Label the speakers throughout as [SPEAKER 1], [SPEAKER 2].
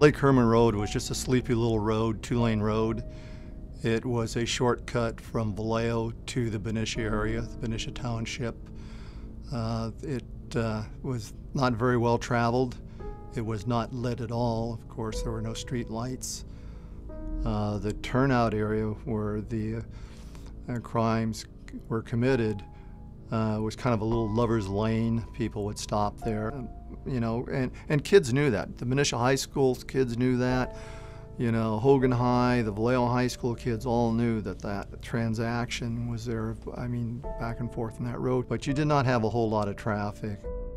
[SPEAKER 1] Lake Herman Road was just a sleepy little road, two-lane road. It was a shortcut from Vallejo to the Benicia area, the Benicia Township. It was not very well traveled. It was not lit at all. Of course, there were no street lights. The turnout area where the crimes were committed was kind of a little lover's lane. People would stop there, and kids knew that. The Benicia High School kids knew that. Hogan High, the Vallejo High School kids all knew that that transaction was there, back and forth on that road. But you did not have a whole lot of traffic.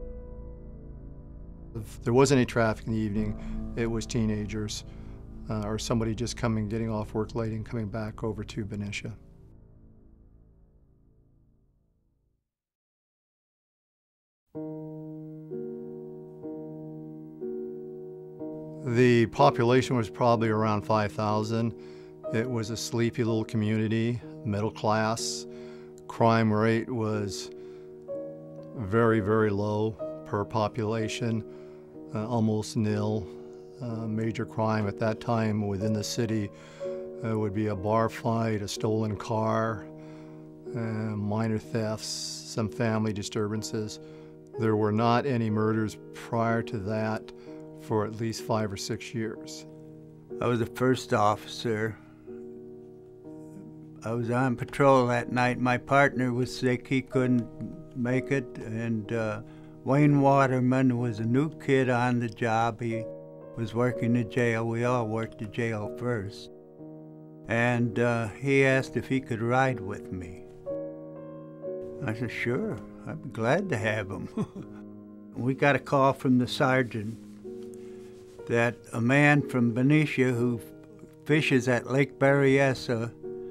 [SPEAKER 1] If there was any traffic in the evening, it was teenagers or somebody just getting off work late and coming back over to Benicia. The population was probably around 5,000. It was a sleepy little community, middle class. Crime rate was very, very low per population, almost nil. Major crime at that time within the city would be a bar fight, a stolen car, minor thefts, some family disturbances. There were not any murders prior to that for at least 5 or 6 years.
[SPEAKER 2] I was the first officer. I was on patrol that night. My partner was sick, he couldn't make it, and Wayne Waterman was a new kid on the job. He was working the jail. We all worked the jail first. And he asked if he could ride with me. I said, sure, I'd be glad to have him. We got a call from the sergeant that a man from Benicia who fishes at Lake Berryessa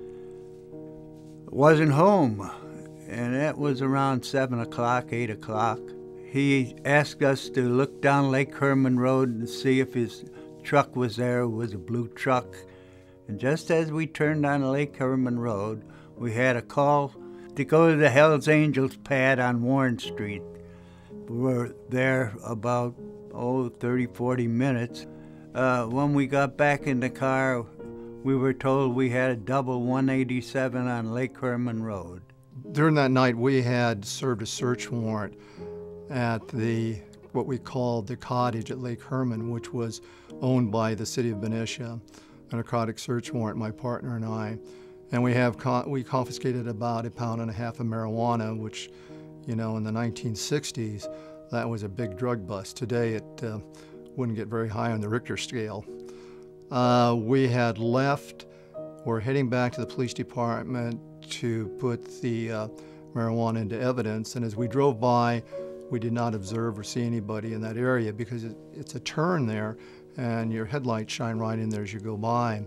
[SPEAKER 2] wasn't home, and that was around 7 o'clock, 8 o'clock. He asked us to look down Lake Herman Road and see if his truck was there. It was a blue truck. And just as we turned on Lake Herman Road, we had a call to go to the Hells Angels pad on Warren Street. We were there about 30, 40 minutes. When we got back in the car, we were told we had a double 187 on Lake Herman Road.
[SPEAKER 1] During that night, we had served a search warrant at what we called the cottage at Lake Herman, which was owned by the city of Benicia, a narcotic search warrant, my partner and I. And we confiscated about 1.5 pounds of marijuana, which, in the 1960s, that was a big drug bust. Today, it wouldn't get very high on the Richter scale. We had left. We're heading back to the police department to put the marijuana into evidence. And as we drove by, we did not observe or see anybody in that area because it's a turn there, and your headlights shine right in there as you go by.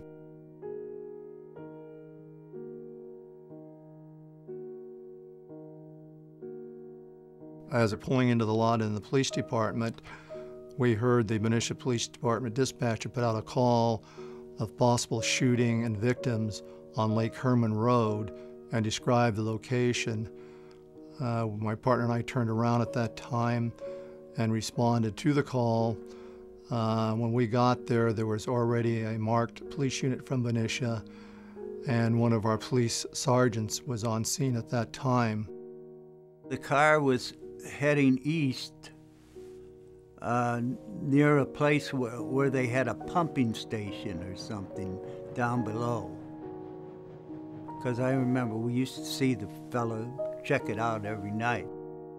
[SPEAKER 1] As we're pulling into the lot in the police department, we heard the Benicia Police Department dispatcher put out a call of possible shooting and victims on Lake Herman Road and described the location. My partner and I turned around at that time and responded to the call. When we got there, there was already a marked police unit from Benicia, and one of our police sergeants was on scene at that time.
[SPEAKER 2] The car was heading east near a place where they had a pumping station or something down below. Because I remember we used to see the fellow check it out every night.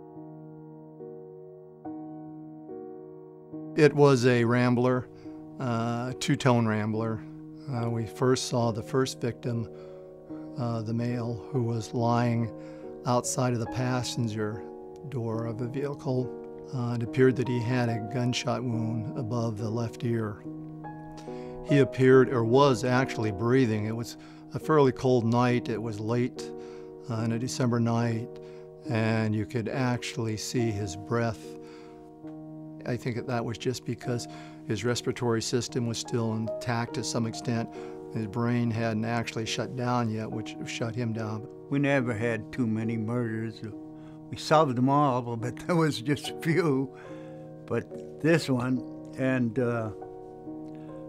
[SPEAKER 1] It was a Rambler, two-tone Rambler. We first saw the first victim, the male, who was lying outside of the passenger door of the vehicle. It appeared that he had a gunshot wound above the left ear. He appeared, or was actually breathing. It was a fairly cold night. It was late on a December night, and you could actually see his breath. I think that was just because his respiratory system was still intact to some extent. His brain hadn't actually shut down yet, which shut him down.
[SPEAKER 2] We never had too many murders. We solved them all, but there was just a few. But this one, and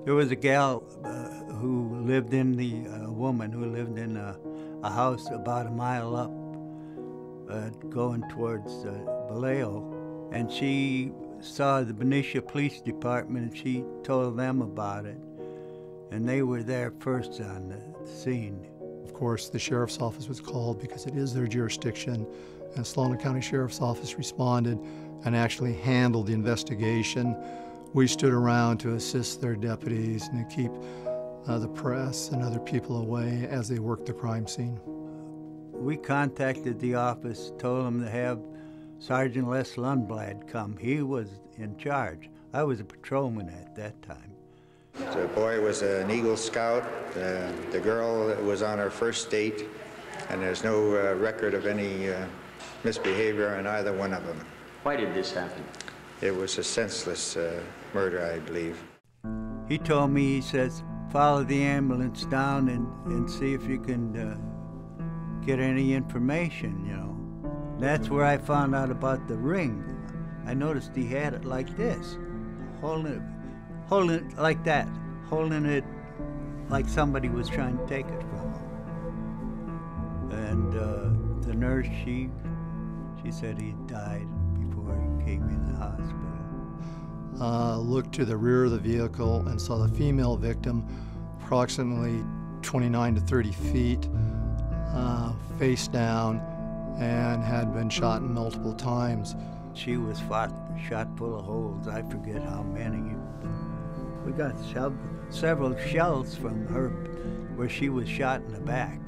[SPEAKER 2] There was a gal who lived in a woman who lived in a house about a mile up, going towards Vallejo, and she saw the Benicia Police Department, and she told them about it, and they were there first on the scene.
[SPEAKER 1] Of course, the sheriff's office was called because it is their jurisdiction, and Solano County Sheriff's Office responded and actually handled the investigation. We stood around to assist their deputies and to keep the press and other people away as they worked the crime scene.
[SPEAKER 2] We contacted the office, told them to have Sergeant Les Lundblad come. He was in charge. I was a patrolman at that time.
[SPEAKER 3] The boy was an Eagle Scout. The girl was on her first date, and there's no record of any misbehavior on either one of them.
[SPEAKER 4] Why did this happen?
[SPEAKER 3] It was a senseless murder, I believe.
[SPEAKER 2] He told me, he says, follow the ambulance down and see if you can get any information, you know. That's where I found out about the ring. I noticed he had it like this, holding it like that, holding it like somebody was trying to take it from him. And the nurse, she said he died before he came in the hospital.
[SPEAKER 1] Looked to the rear of the vehicle and saw the female victim approximately 29 to 30 feet, face down, and had been shot multiple times.
[SPEAKER 2] She was shot full of holes. I forget how many. We got several shells from her where she was shot in the back.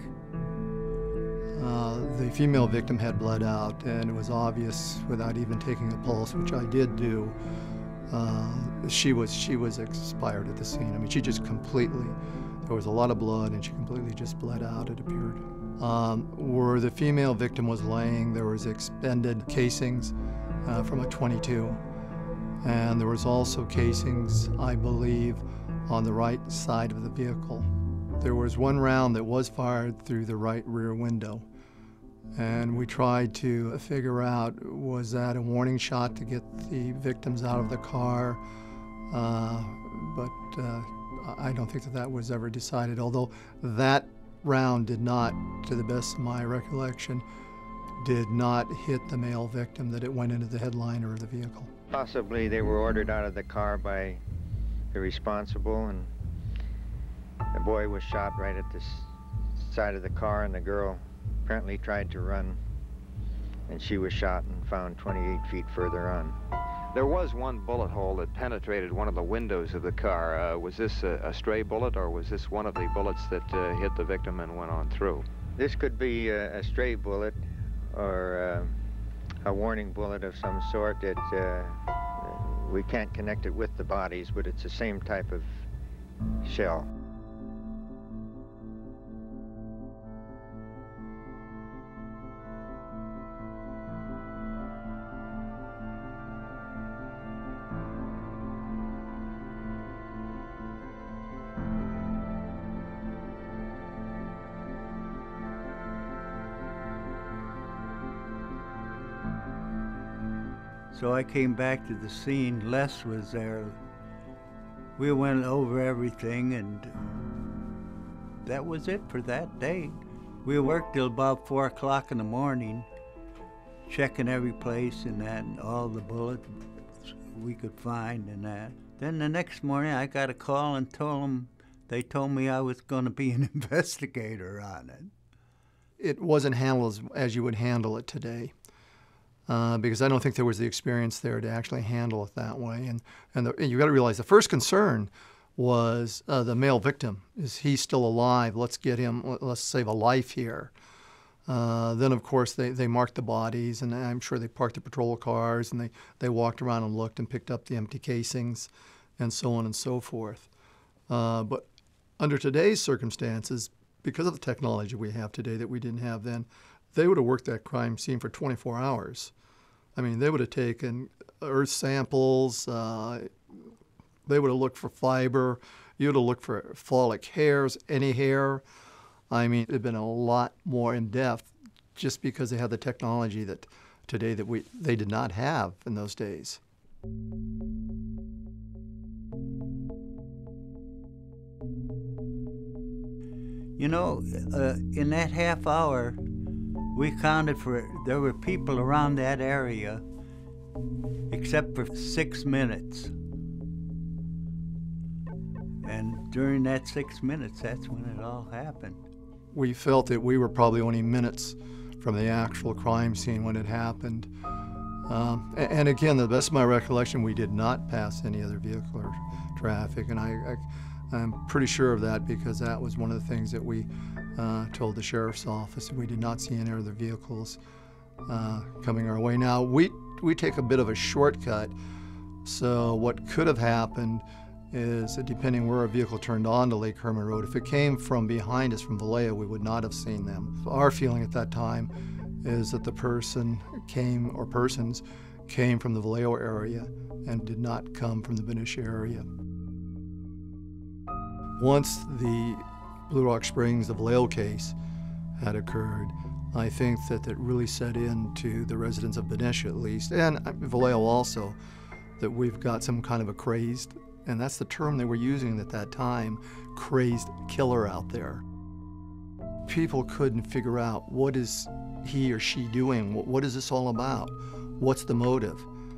[SPEAKER 1] The female victim had bled out, and it was obvious without even taking a pulse, which I did do. She was expired at the scene. I mean, she just completely, there was a lot of blood, and she completely just bled out, it appeared. Where the female victim was laying, there was expended casings from a .22, and there was also casings, I believe, on the right side of the vehicle. There was one round that was fired through the right rear window, and we tried to figure out, was that a warning shot to get the victims out of the car? But I don't think that was ever decided, although that round did not, to the best of my recollection, did not hit the male victim, that it went into the headliner of the vehicle.
[SPEAKER 3] Possibly they were ordered out of the car by the responsible, and the boy was shot right at the side of the car, and the girl apparently tried to run, and she was shot and found 28 feet further on.
[SPEAKER 5] There was one bullet hole that penetrated one of the windows of the car. Was this a stray bullet, or was this one of the bullets that hit the victim and went on through?
[SPEAKER 3] This could be a stray bullet or a warning bullet of some sort. We can't connect it with the bodies, but it's the same type of shell.
[SPEAKER 2] So I came back to the scene. Les was there. We went over everything, and that was it for that day. We worked till about 4 o'clock in the morning, checking every place and that, and all the bullets we could find and that. Then the next morning I got a call and they told me I was going to be an investigator on it.
[SPEAKER 1] It wasn't handled as you would handle it today. Because I don't think there was the experience there to actually handle it that way. And you got to realize the first concern was the male victim. Is he still alive? Let's get him, let's save a life here. Then, of course, they marked the bodies, and I'm sure they parked the patrol cars, and they walked around and looked and picked up the empty casings and so on and so forth. But under today's circumstances, because of the technology we have today that we didn't have then, they would have worked that crime scene for 24 hours. I mean, they would have taken earth samples, they would have looked for fiber, you would have looked for phallic hairs, any hair. I mean, it would have been a lot more in-depth just because they had the technology that today that they did not have in those days.
[SPEAKER 2] You know, in that half hour, we counted there were people around that area except for 6 minutes. And during that 6 minutes, that's when it all happened.
[SPEAKER 1] We felt that we were probably only minutes from the actual crime scene when it happened. And again, the best of my recollection, we did not pass any other vehicular traffic, and I'm pretty sure of that because that was one of the things that we told the sheriff's office. We did not see any other vehicles coming our way. Now, we take a bit of a shortcut, so what could have happened is that depending where a vehicle turned onto Lake Herman Road, if it came from behind us from Vallejo, we would not have seen them. Our feeling at that time is that the person came, or persons came from the Vallejo area and did not come from the Benicia area. Once the Blue Rock Springs, the Vallejo case had occurred, I think that it really set into the residents of Benicia at least, and Vallejo also, that we've got some kind of a crazed, and that's the term they were using at that time, crazed killer out there. People couldn't figure out, what is he or she doing? What is this all about? What's the motive?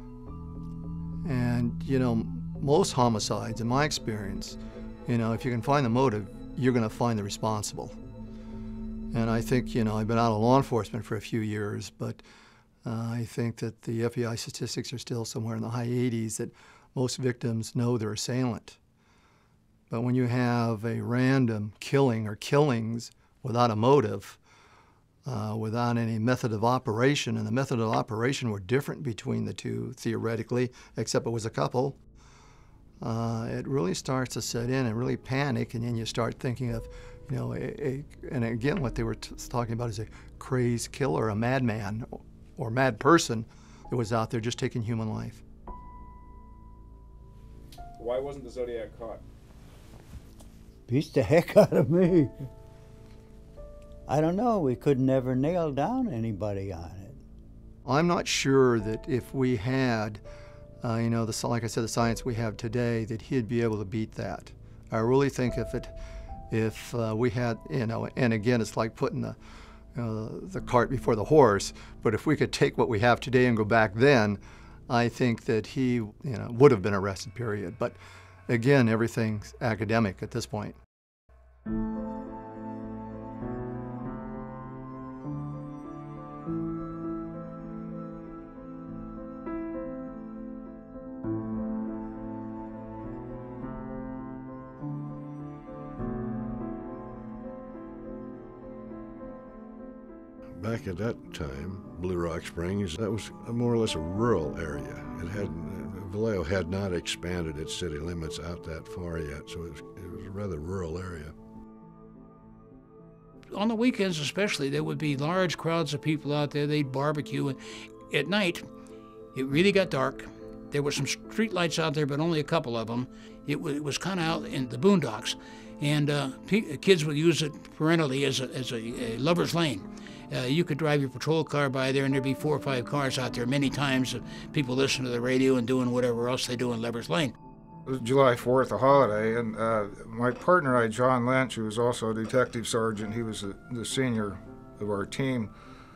[SPEAKER 1] And, you know, most homicides, in my experience, you know, if you can find the motive, you're going to find the responsible. And I think, you know, I've been out of law enforcement for a few years, but I think that the FBI statistics are still somewhere in the high 80s, that most victims know their assailant. But when you have a random killing or killings without a motive, without any method of operation, and the method of operation were different between the two, theoretically, except it was a couple, it really starts to set in and really panic, and then you start thinking of, you know, and again, what they were talking about is a crazed killer, a madman or mad person that was out there just taking human life.
[SPEAKER 4] Why wasn't the Zodiac caught?
[SPEAKER 2] Beats the heck out of me. I don't know, we could never nail down anybody on it.
[SPEAKER 1] I'm not sure that if we had, you know, like I said, the science we have today, that he'd be able to beat that. I really think if we had, you know, and again, it's like putting the cart before the horse, but if we could take what we have today and go back then, I think that he, you know, would have been arrested, period. But again, everything's academic at this point.
[SPEAKER 6] Back at that time, Blue Rock Springs, that was more or less a rural area. Vallejo had not expanded its city limits out that far yet, so it was a rather rural area.
[SPEAKER 7] On the weekends especially, there would be large crowds of people out there. They'd barbecue, and at night, it really got dark. There were some street lights out there, but only a couple of them. It was kind of out in the boondocks, and kids would use it perennially as a lover's lane. You could drive your patrol car by there, and there'd be 4 or 5 cars out there many times. People listening to the radio and doing whatever else they do in Lover's Lane.
[SPEAKER 4] It was July 4th, a holiday, and my partner and I, John Lynch, who was also a detective sergeant, he was the senior of our team.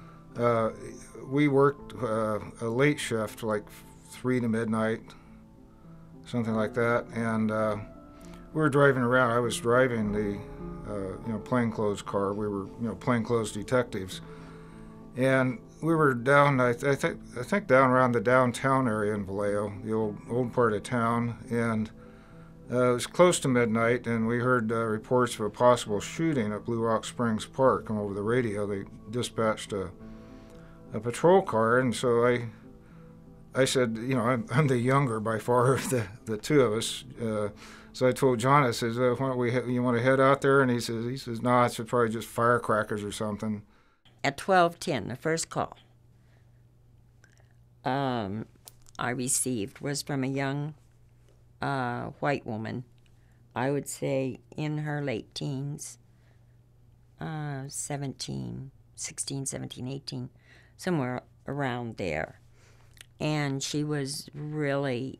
[SPEAKER 4] We worked a late shift, like 3 to midnight, something like that, and we were driving around. I was driving the plainclothes car. We were, plainclothes detectives, and we were down. I think down around the downtown area in Vallejo, the old part of town, and it was close to midnight, and we heard reports of a possible shooting at Blue Rock Springs Park come over the radio. They dispatched a patrol car, and so I said, I'm the younger by far of the two of us. So I told John, I says, why don't you want to head out there? And he says, no, it's probably just firecrackers or something.
[SPEAKER 8] At 12:10, the first call I received was from a young white woman, I would say in her late teens, 16, 17, 18, somewhere around there. And she was really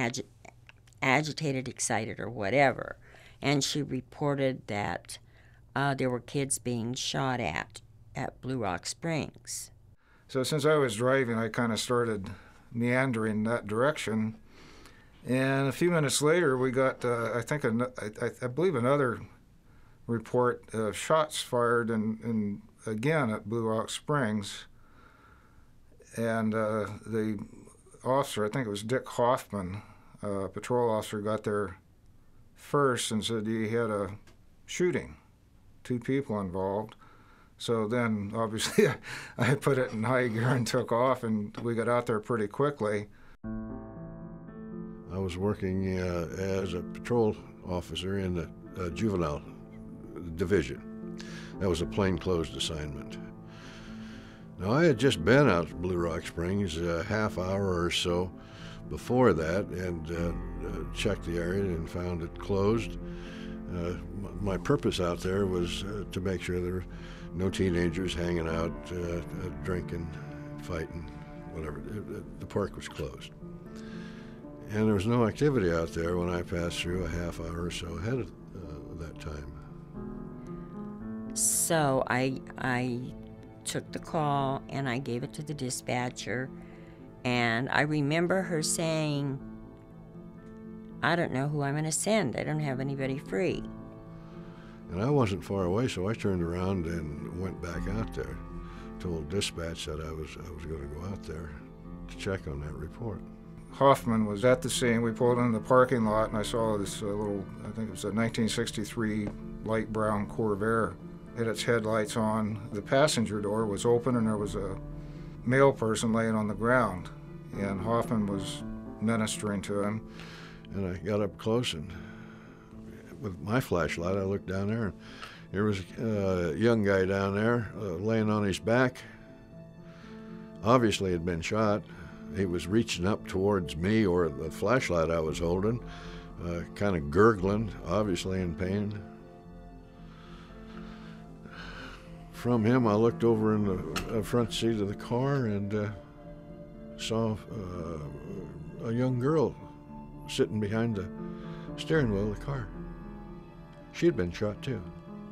[SPEAKER 8] agitated, excited, or whatever. And she reported that there were kids being shot at Blue Rock Springs.
[SPEAKER 4] So since I was driving, I kind of started meandering that direction. And a few minutes later, we got, I believe, another report of shots fired and again at Blue Rock Springs. And the officer, I think it was Dick Hoffman, patrol officer, got there first and said he had a shooting, 2 people involved. So then, obviously, I put it in high gear and took off, and we got out there pretty quickly.
[SPEAKER 6] I was working as a patrol officer in the juvenile division. That was a plainclothes assignment. Now, I had just been out to Blue Rock Springs a half hour or so before that and checked the area and found it closed. My purpose out there was to make sure there were no teenagers hanging out, drinking, fighting, whatever. The park was closed. And there was no activity out there when I passed through a half hour or so ahead of that time.
[SPEAKER 8] So I took the call and I gave it to the dispatcher, and I remember her saying, I don't know who I'm going to send. I don't have anybody free.
[SPEAKER 6] And I wasn't far away, so I turned around and went back out there. Told dispatch that I was going to go out there to check on that report.
[SPEAKER 4] Hoffman was at the scene. We pulled in the parking lot, and I saw this little, I think it was a 1963 light brown Corvair. Had its headlights on. The passenger door was open, and there was a male person laying on the ground, and Hoffman was ministering to him.
[SPEAKER 6] And I got up close, and with my flashlight, I looked down there, and there was a young guy down there laying on his back. Obviously had been shot. He was reaching up towards me or the flashlight I was holding, kind of gurgling, obviously in pain. From him, I looked over in the front seat of the car and saw a young girl sitting behind the steering wheel of the car. She had been shot too.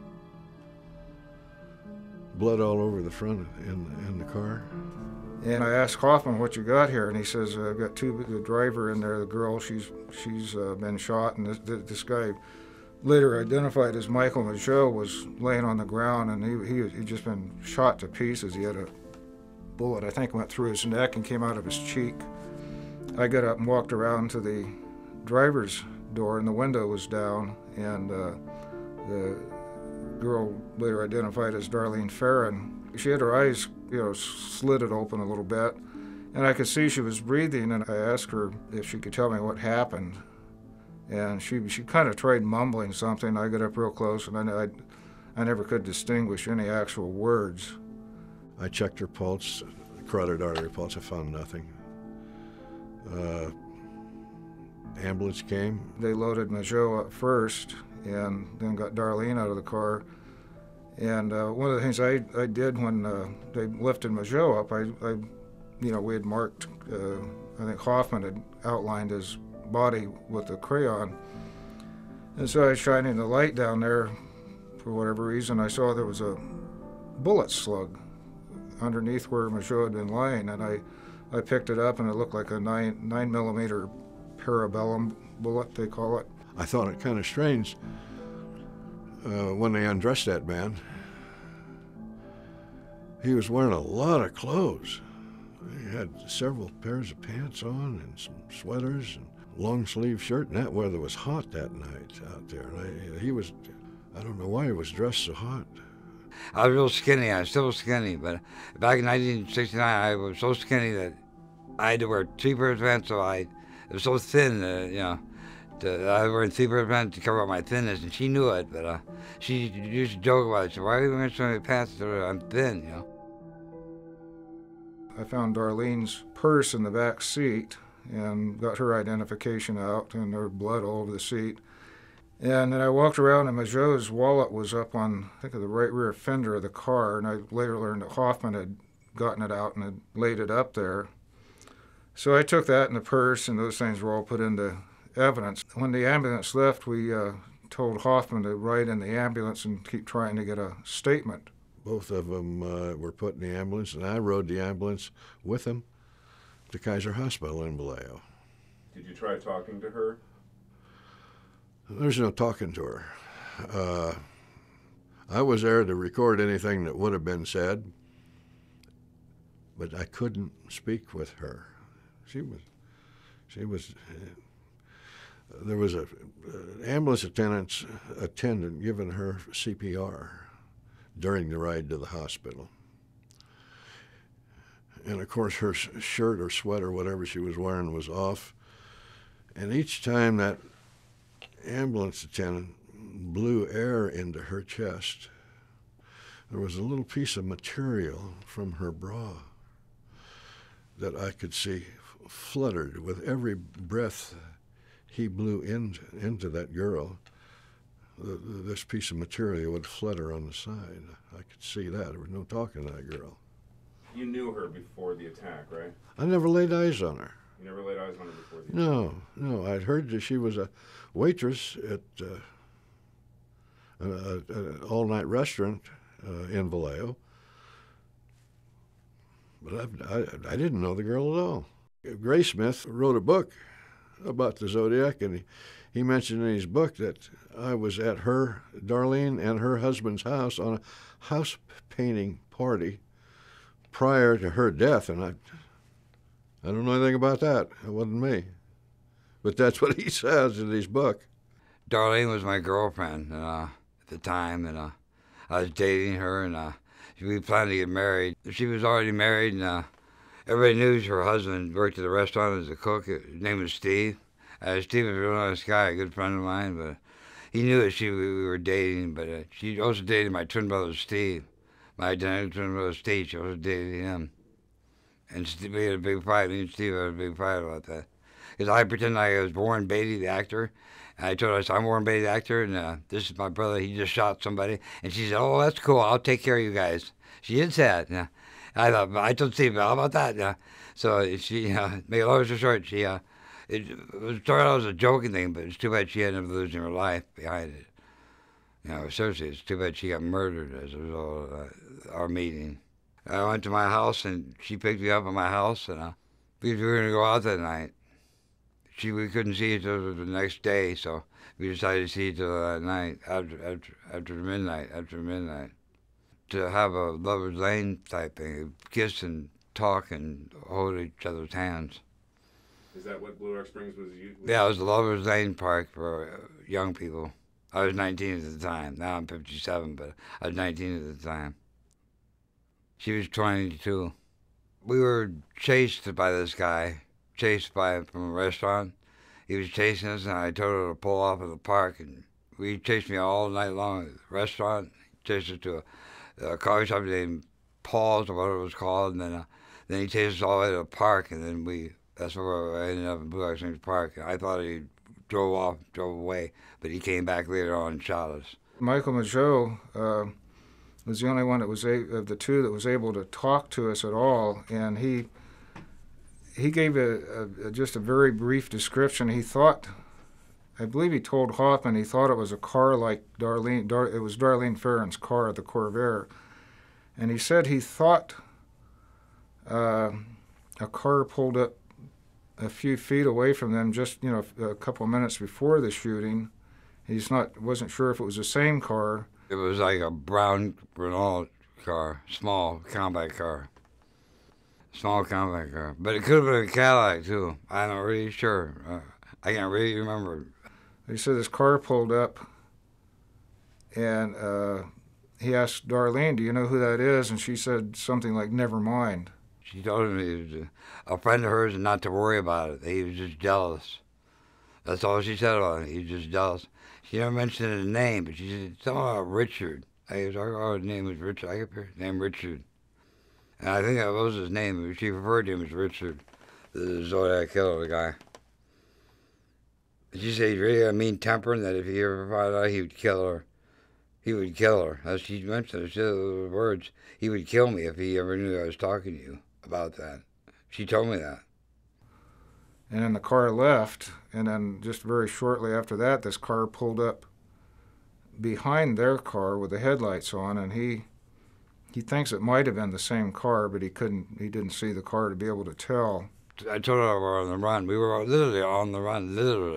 [SPEAKER 6] Blood all over the front in the car.
[SPEAKER 4] And I asked Hoffman, what you got here? And he says, I've got the driver in there, the girl, she's been shot. And this guy, later identified as Michael Mageau, was laying on the ground, and he'd just been shot to pieces. He had a bullet, I think, went through his neck and came out of his cheek. I got up and walked around to the driver's door, and the window was down, and the girl, later identified as Darlene Farron, she had her eyes, slitted open a little bit, and I could see she was breathing, and I asked her if she could tell me what happened. And she kind of tried mumbling something. I got up real close, and I never could distinguish any actual words.
[SPEAKER 6] I checked her pulse, carotid artery pulse. I found nothing. Ambulance came.
[SPEAKER 4] They loaded Mageau up first, and then got Darlene out of the car. And one of the things I did when they lifted Mageau up, we had marked. I think Hoffman had outlined his body with a crayon, and so I was shining the light down there. For whatever reason, I saw there was a bullet slug underneath where Mageau had been lying, and I picked it up, and it looked like a 9mm parabellum bullet, they call it.
[SPEAKER 6] I thought it kind of strange when they undressed that man. He was wearing a lot of clothes. He had several pairs of pants on and some sweaters and long sleeve shirt, and that weather was hot that night out there. And I don't know why he was dressed so hot.
[SPEAKER 9] I was real skinny. I'm still skinny, but back in 1969, I was so skinny that I had to wear 3 pairs of pants, so it was so thin, I was wearing 3 pairs of pants to cover up my thinness, and she knew it, but she used to joke about it. She said, why are you wearing so many pants? I'm thin,
[SPEAKER 4] I found Darlene's purse in the back seat and got her identification out, and there was blood all over the seat. And then I walked around, and Mageau's wallet was up on, I think, the right rear fender of the car, and I later learned that Hoffman had gotten it out and had laid it up there. So I took that in the purse, and those things were all put into evidence. When the ambulance left, we told Hoffman to ride in the ambulance and keep trying to get a statement.
[SPEAKER 6] Both of them were put in the ambulance, and I rode the ambulance with them to Kaiser Hospital in Vallejo.
[SPEAKER 10] Did you try talking to her?
[SPEAKER 6] There's no talking to her. I was there to record anything that would have been said, but I couldn't speak with her. There was an ambulance attendant giving her CPR during the ride to the hospital. And of course her shirt or sweater, whatever she was wearing, was off. And each time that ambulance attendant blew air into her chest, there was a little piece of material from her bra that I could see fluttered with every breath he blew into that girl. This piece of material would flutter on the side. I could see that. There was no talking to that girl.
[SPEAKER 10] You knew her before the attack, right?
[SPEAKER 6] I never laid eyes on her.
[SPEAKER 10] You never laid eyes on her before the attack?
[SPEAKER 6] No. I'd heard that she was a waitress at an all-night restaurant in Vallejo, but I didn't know the girl at all. Graysmith wrote a book about the Zodiac, and he mentioned in his book that I was at Darlene and her husband's house on a house painting party prior to her death, and I don't know anything about that. It wasn't me. But that's what he says in his book.
[SPEAKER 9] Darlene was my girlfriend at the time, and I was dating her, and we planned to get married. She was already married, and everybody knew her husband worked at the restaurant as a cook. His name was Steve. Steve was a real nice guy, a good friend of mine, but he knew that we were dating, but she also dated my twin brother, Steve. My identical twin brother, Steve, she also dated him. And we had a big fight. Me and Steve had a big fight about that. Because I pretended I was Warren Beatty, the actor. And I told her, I'm Warren Beatty, the actor, and this is my brother. He just shot somebody. And she said, oh, that's cool. I'll take care of you guys. She did say that. Yeah. I told Steve, how about that? Yeah. So she, make a long story short, she, it started out as a joking thing, but it's too bad she ended up losing her life behind it. You know, seriously, it's too bad she got murdered as a result of our meeting. I went to my house, and she picked me up at my house, and we were going to go out that night. We couldn't see each other the next day, so we decided to see each other that night, after midnight. To have a lover's lane type thing, kiss and talk and hold each other's hands.
[SPEAKER 10] Is that what Blue Rock Springs was?
[SPEAKER 9] Yeah, it was a lover's lane park for young people. I was 19 at the time. Now I'm 57, but I was 19 at the time. She was 22. We were chased by this guy, from a restaurant. He was chasing us, and I told her to pull off at the park. And he chased me all night long at the restaurant. He chased us to a coffee shop named Paul's, or whatever it was called, and then he chased us all the way to the park, and then that's where I ended up in Blue Rock Springs Park. And I thought he drove away, but he came back later on and shot us.
[SPEAKER 4] Michael Mageau was the only one that was of the two that was able to talk to us at all, and he gave just a very brief description. He thought, I believe he told Hoffman he thought it was a car like Darlene. It was Darlene Ferrin's car, the Corvair, and he said he thought a car pulled up a few feet away from them, just a couple of minutes before the shooting. Wasn't sure if it was the same car.
[SPEAKER 9] It was like a brown Renault car, small combat car. But it could have been a Cadillac, too. I'm not really sure. I can't really remember.
[SPEAKER 4] He said this car pulled up, and he asked Darlene, do you know who that is? And she said something like, never mind.
[SPEAKER 9] She told him he was a friend of hers and not to worry about it. He was just jealous. That's all she said about it. He was just jealous. She never mentioned his name, but she said something about Richard. His name was Richard. I kept hearing his name Richard. And I think that was his name. She referred to him as Richard, the Zodiac killer, the guy. She said he's really a mean temper, and that if he ever found out, he would kill her. He would kill her. As she mentioned, she said those words, he would kill me if he ever knew I was talking to you about that. She told me that.
[SPEAKER 4] And then the car left, and then just very shortly after that, this car pulled up behind their car with the headlights on, and he thinks it might have been the same car, but he didn't see the car to be able to tell.
[SPEAKER 9] I told her we were on the run. We were literally on the run,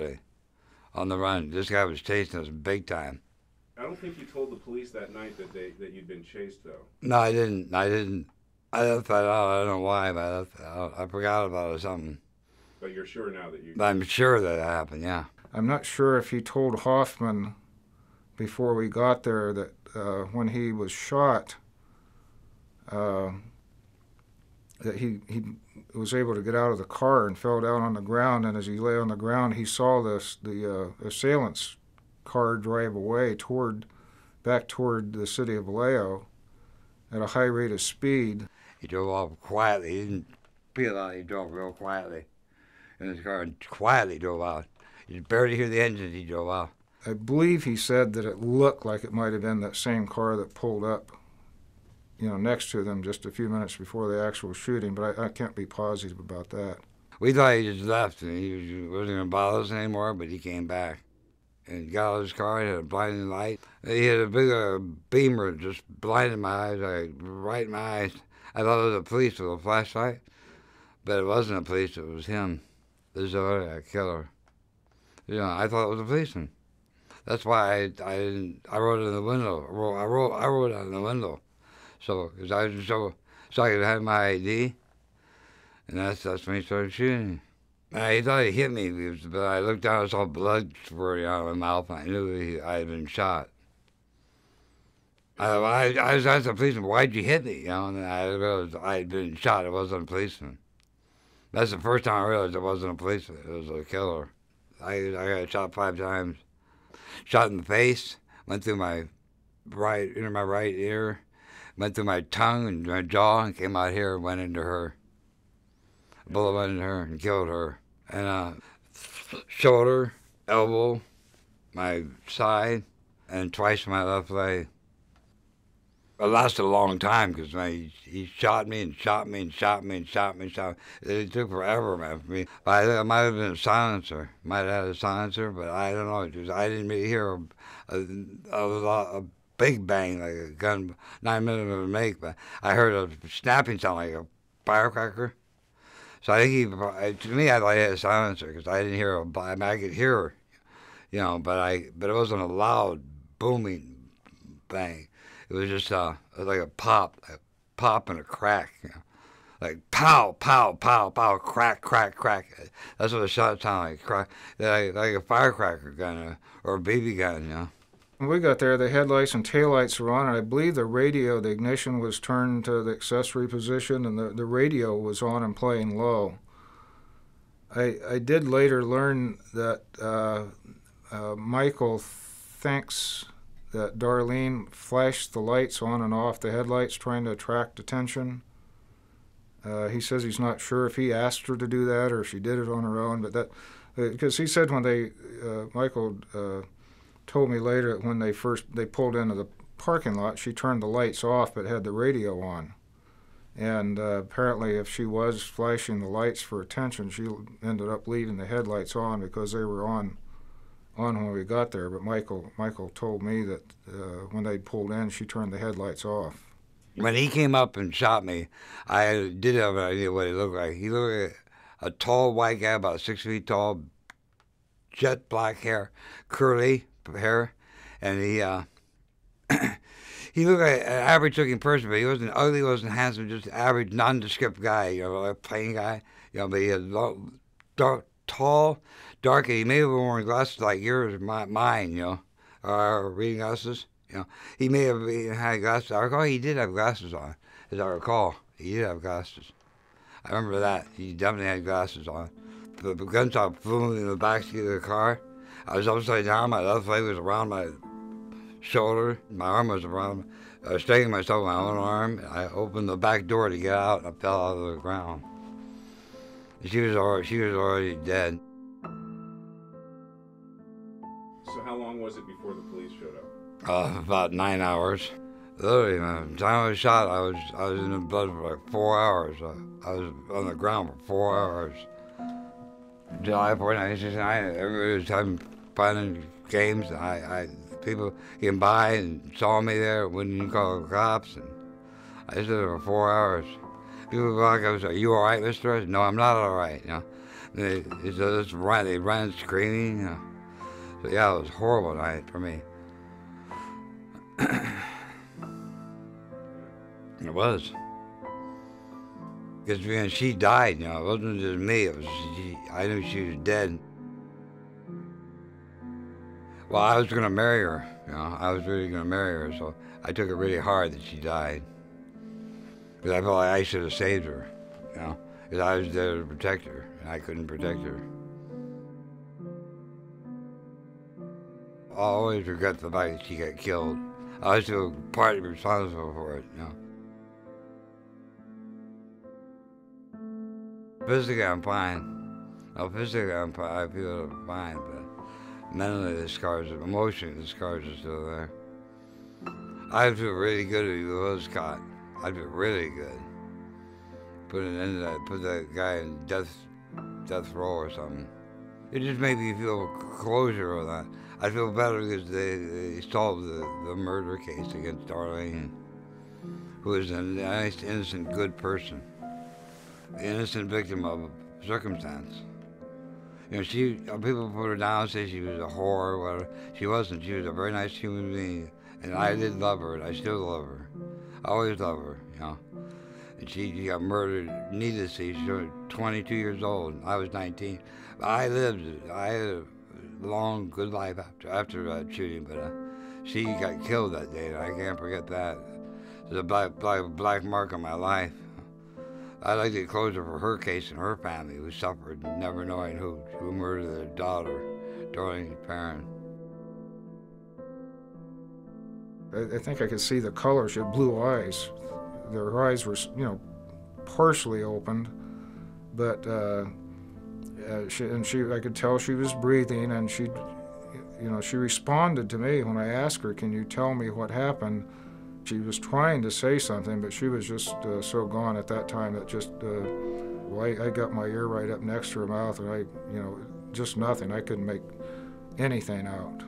[SPEAKER 9] This guy was chasing us big time.
[SPEAKER 10] I don't think you told the police that night that you'd been chased, though.
[SPEAKER 9] No, I didn't. I left that out. I don't know why, but I left that out. I forgot about it or something.
[SPEAKER 10] But you're sure now that you...
[SPEAKER 9] I'm sure that happened, yeah.
[SPEAKER 4] I'm not sure if he told Hoffman before we got there that when he was shot, that he was able to get out of the car and fell down on the ground, and as he lay on the ground, he saw the assailant's car drive away back toward the city of Vallejo at a high rate of speed.
[SPEAKER 9] He drove off quietly. He didn't peel out. He drove real quietly in his car and quietly drove out. You could barely hear the engine. He drove out.
[SPEAKER 4] I believe he said that it looked like it might have been that same car that pulled up, next to them just a few minutes before the actual shooting, but I can't be positive about that.
[SPEAKER 9] We thought he just left and he wasn't going to bother us anymore, but he came back. And got out of his car, he had a blinding light. He had a big beamer just blinded my eyes, right in my eyes. I thought it was a police with a flashlight, but it wasn't a police, it was him. The Zodiac killer. I thought it was a policeman. That's why I wrote it in the window. I wrote it in the window. So I could have my ID, and that's when he started shooting. He thought he hit me, but I looked down, I saw blood spurting out of my mouth, and I knew I had been shot. I was asked the policeman, "Why'd you hit me?" And I realized I had been shot. It wasn't a policeman. That's the first time I realized it wasn't a policeman. It was a killer. I got shot 5 times. Shot in the face, went through my right ear, went through my tongue and my jaw, and came out here and went into her. A bullet went into her and killed her. And shoulder, elbow, my side, and twice my left leg. It lasted a long time because he shot me and shot me and shot me and shot me and shot me. It took forever, man, for me. But I think it might have been a silencer. Might have had a silencer, but I don't know. I didn't really hear a big bang like a gun, 9mm make, but I heard a snapping sound like a firecracker. So I think to me, I thought he had a silencer because I didn't hear I could hear her, but it wasn't a loud, booming bang. It was just like a pop and a crack, like pow, pow, pow, pow, crack, crack, crack. That's what a shot sounded like, crack, like a firecracker gun or a BB gun,
[SPEAKER 4] When we got there, the headlights and taillights were on, and I believe the ignition was turned to the accessory position, and the radio was on and playing low. I did later learn that Michael thinks that Darlene flashed the lights on and off the headlights trying to attract attention. He says he's not sure if he asked her to do that or if she did it on her own, but because he said when Michael told me later that when they pulled into the parking lot, she turned the lights off but had the radio on. And apparently if she was flashing the lights for attention, she ended up leaving the headlights on because they were on when we got there. But Michael told me that when they pulled in, she turned the headlights off.
[SPEAKER 9] When he came up and shot me, I did have an idea what he looked like. He looked like a tall white guy, about 6 feet tall, jet black hair, curly hair, and he looked like an average-looking person, but he wasn't ugly, he wasn't handsome, just average, nondescript guy, like a plain guy, but he had tall, dark, he may have been wearing glasses like yours, mine, or reading glasses, He may have had glasses. I recall he did have glasses on, as I recall. He did have glasses. I remember that. He definitely had glasses on. The gunshot flew in the backseat of the car. I was upside down. My left leg was around my shoulder. My arm was around. I was straightening myself with my own arm. I opened the back door to get out, and I fell out of the ground. She was already dead.
[SPEAKER 10] So how long was it before the police showed up?
[SPEAKER 9] About 9 hours. Literally, man, the time I was shot, I was in the blood for like 4 hours. I was on the ground for 4 hours. July 4, 1969, everybody was having fun and games. I People came by and saw me there, wouldn't even call the cops. And I stood there for 4 hours. People would walk up and say, "Are you all right, Mr. Rush?" "No, I'm not all right." They just run, they ran screaming. So yeah, it was a horrible night for me. It was. Because she died, it wasn't just me. It was I knew she was dead. Well, I was going to marry her. I was really going to marry her, so I took it really hard that she died. Because I felt like I should have saved her, because I was there to protect her, and I couldn't protect her. I always regret the fact that she got killed. I always feel partly responsible for it, Physically, I'm fine. Physically, I feel fine, but mentally, the scars, emotionally, the scars are still there. I feel really good if he was caught. I'd feel really good. Put that guy in death row or something. It just made me feel closure of that. I feel better because they solved the murder case against Darlene, who was a nice, innocent, good person. The innocent victim of circumstance. People put her down and say she was a whore or whatever. She wasn't. She was a very nice human being. And I did love her, and I still love her. I always love her, And she got murdered needlessly. She was 22 years old. I was 19. But I had a long, good life after that shooting, but she got killed that day, and I can't forget that. There's a black mark on my life. I'd like to get closure for her case and her family who suffered, never knowing who murdered their daughter, Darlene Perrin.
[SPEAKER 4] I think I could see the color. She had blue eyes. Her eyes were, partially opened, but I could tell she was breathing, and she responded to me when I asked her, "Can you tell me what happened?" She was trying to say something, but she was just so gone at that time that I got my ear right up next to her mouth, and just nothing. I couldn't make anything out.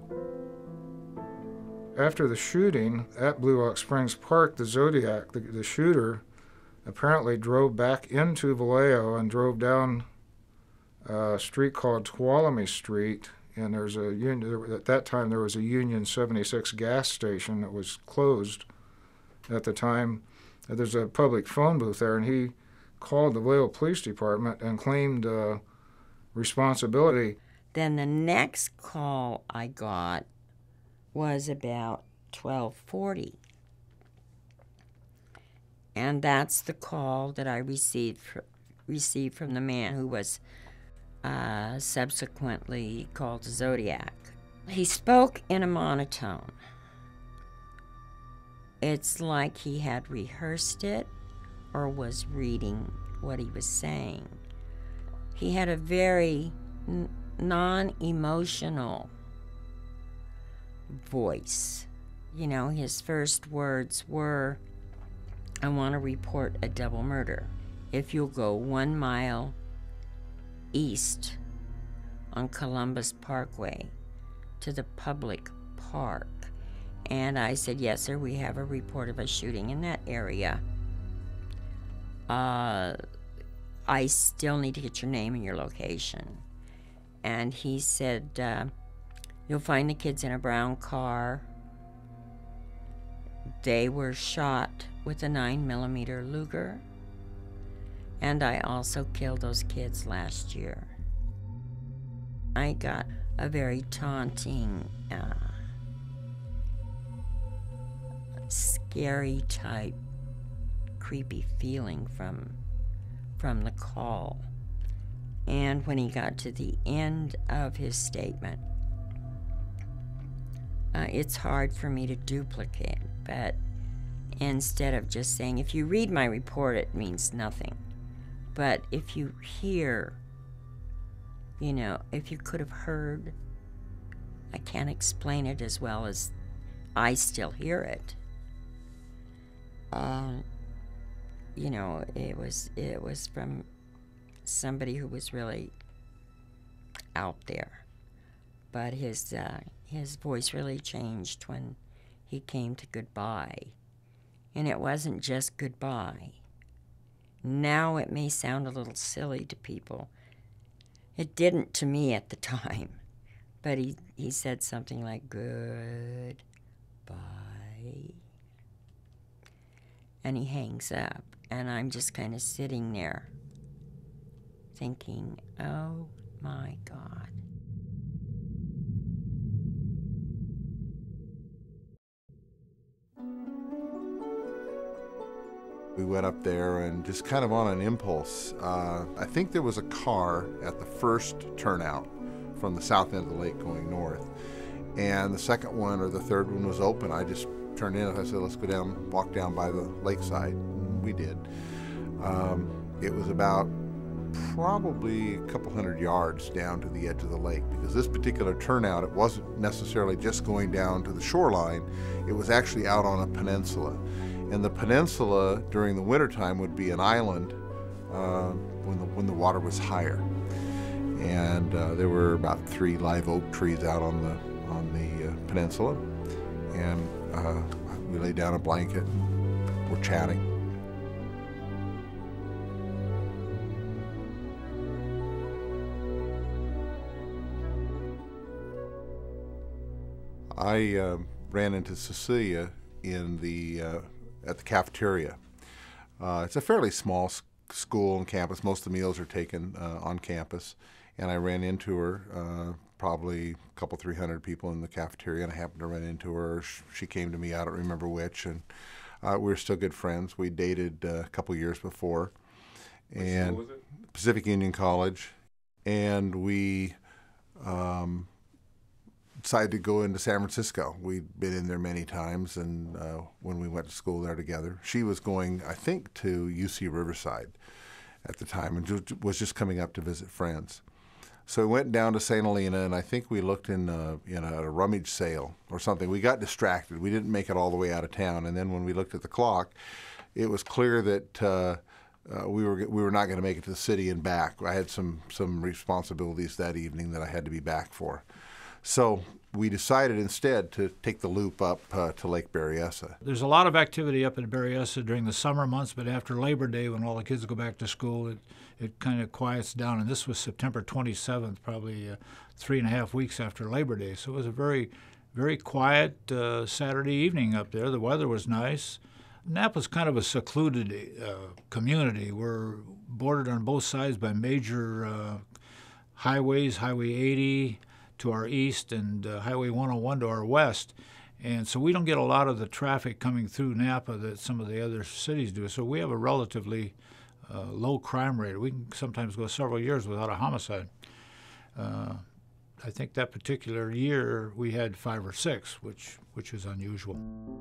[SPEAKER 4] After the shooting at Blue Rock Springs Park, the Zodiac, the shooter, apparently drove back into Vallejo and drove down a street called Tuolumne Street. And there's at that time there was a Union 76 gas station that was closed at the time. There's a public phone booth there, and he called the Vallejo Police Department and claimed responsibility.
[SPEAKER 8] Then the next call I got was about 12:40. And that's the call that I received from the man who was subsequently called Zodiac. He spoke in a monotone. It's like he had rehearsed it or was reading what he was saying. He had a very non-emotional voice. His first words were, "I want to report a double murder. If you'll go 1 mile east on Columbus Parkway to the public park." And I said, "Yes, sir, we have a report of a shooting in that area. I still need to get your name and your location." And he said, "You'll find the kids in a brown car. They were shot with a 9mm Luger. And I also killed those kids last year." I got a very taunting, scary type, creepy feeling from the call. And when he got to the end of his statement, it's hard for me to duplicate, but instead of just saying, "If you read my report, it means nothing. But if you hear, if you could have heard, I can't explain it as well as I still hear it." It was from somebody who was really out there. but his voice really changed when he came to goodbye. And it wasn't just goodbye. Now it may sound a little silly to people. It didn't to me at the time. But he said something like, goodbye. And he hangs up. And I'm just kind of sitting there thinking, oh my God.
[SPEAKER 11] We went up there and just kind of on an impulse. I think there was a car at the first turnout from the south end of the lake going north. And the second one or the third one was open. I just turned in and I said, let's go down, walk down by the lakeside. And we did. It was about probably a couple hundred yards down to the edge of the lake, because this particular turnout, it wasn't necessarily just going down to the shoreline, it was actually out on a peninsula. And the peninsula during the wintertime would be an island when the water was higher. And there were about 3 live oak trees out on the peninsula, and we laid down a blanket and we're chatting. I ran into Cecilia in at the cafeteria. It's a fairly small school and campus. Most of the meals are taken on campus. And I ran into her, probably a couple, 300 people in the cafeteria, and I happened to run into her. She came to me, I don't remember which, and we were still good friends. We dated a couple years before. And
[SPEAKER 10] Which school was it?
[SPEAKER 11] Pacific Union College. And we decided to go into San Francisco. We'd been in there many times, and when we went to school there together. She was going, I think, to UC Riverside at the time, and was just coming up to visit friends. So we went down to St. Helena, and I think we looked in a rummage sale or something. We got distracted. We didn't make it all the way out of town, and then when we looked at the clock, it was clear that we were not going to make it to the city and back. I had some responsibilities that evening that I had to be back for. So we decided instead to take the loop up to Lake Berryessa.
[SPEAKER 12] There's a lot of activity up at Berryessa during the summer months, but after Labor Day, when all the kids go back to school, it kind of quiets down. And this was September 27th, probably 3.5 weeks after Labor Day. So it was a very, very quiet Saturday evening up there. The weather was nice. Napa's kind of a secluded community. We're bordered on both sides by major highways, Highway 80 to our east and Highway 101 to our west. And so we don't get a lot of the traffic coming through Napa that some of the other cities do. So we have a relatively low crime rate. We can sometimes go several years without a homicide. I think that particular year we had 5 or 6, which is unusual.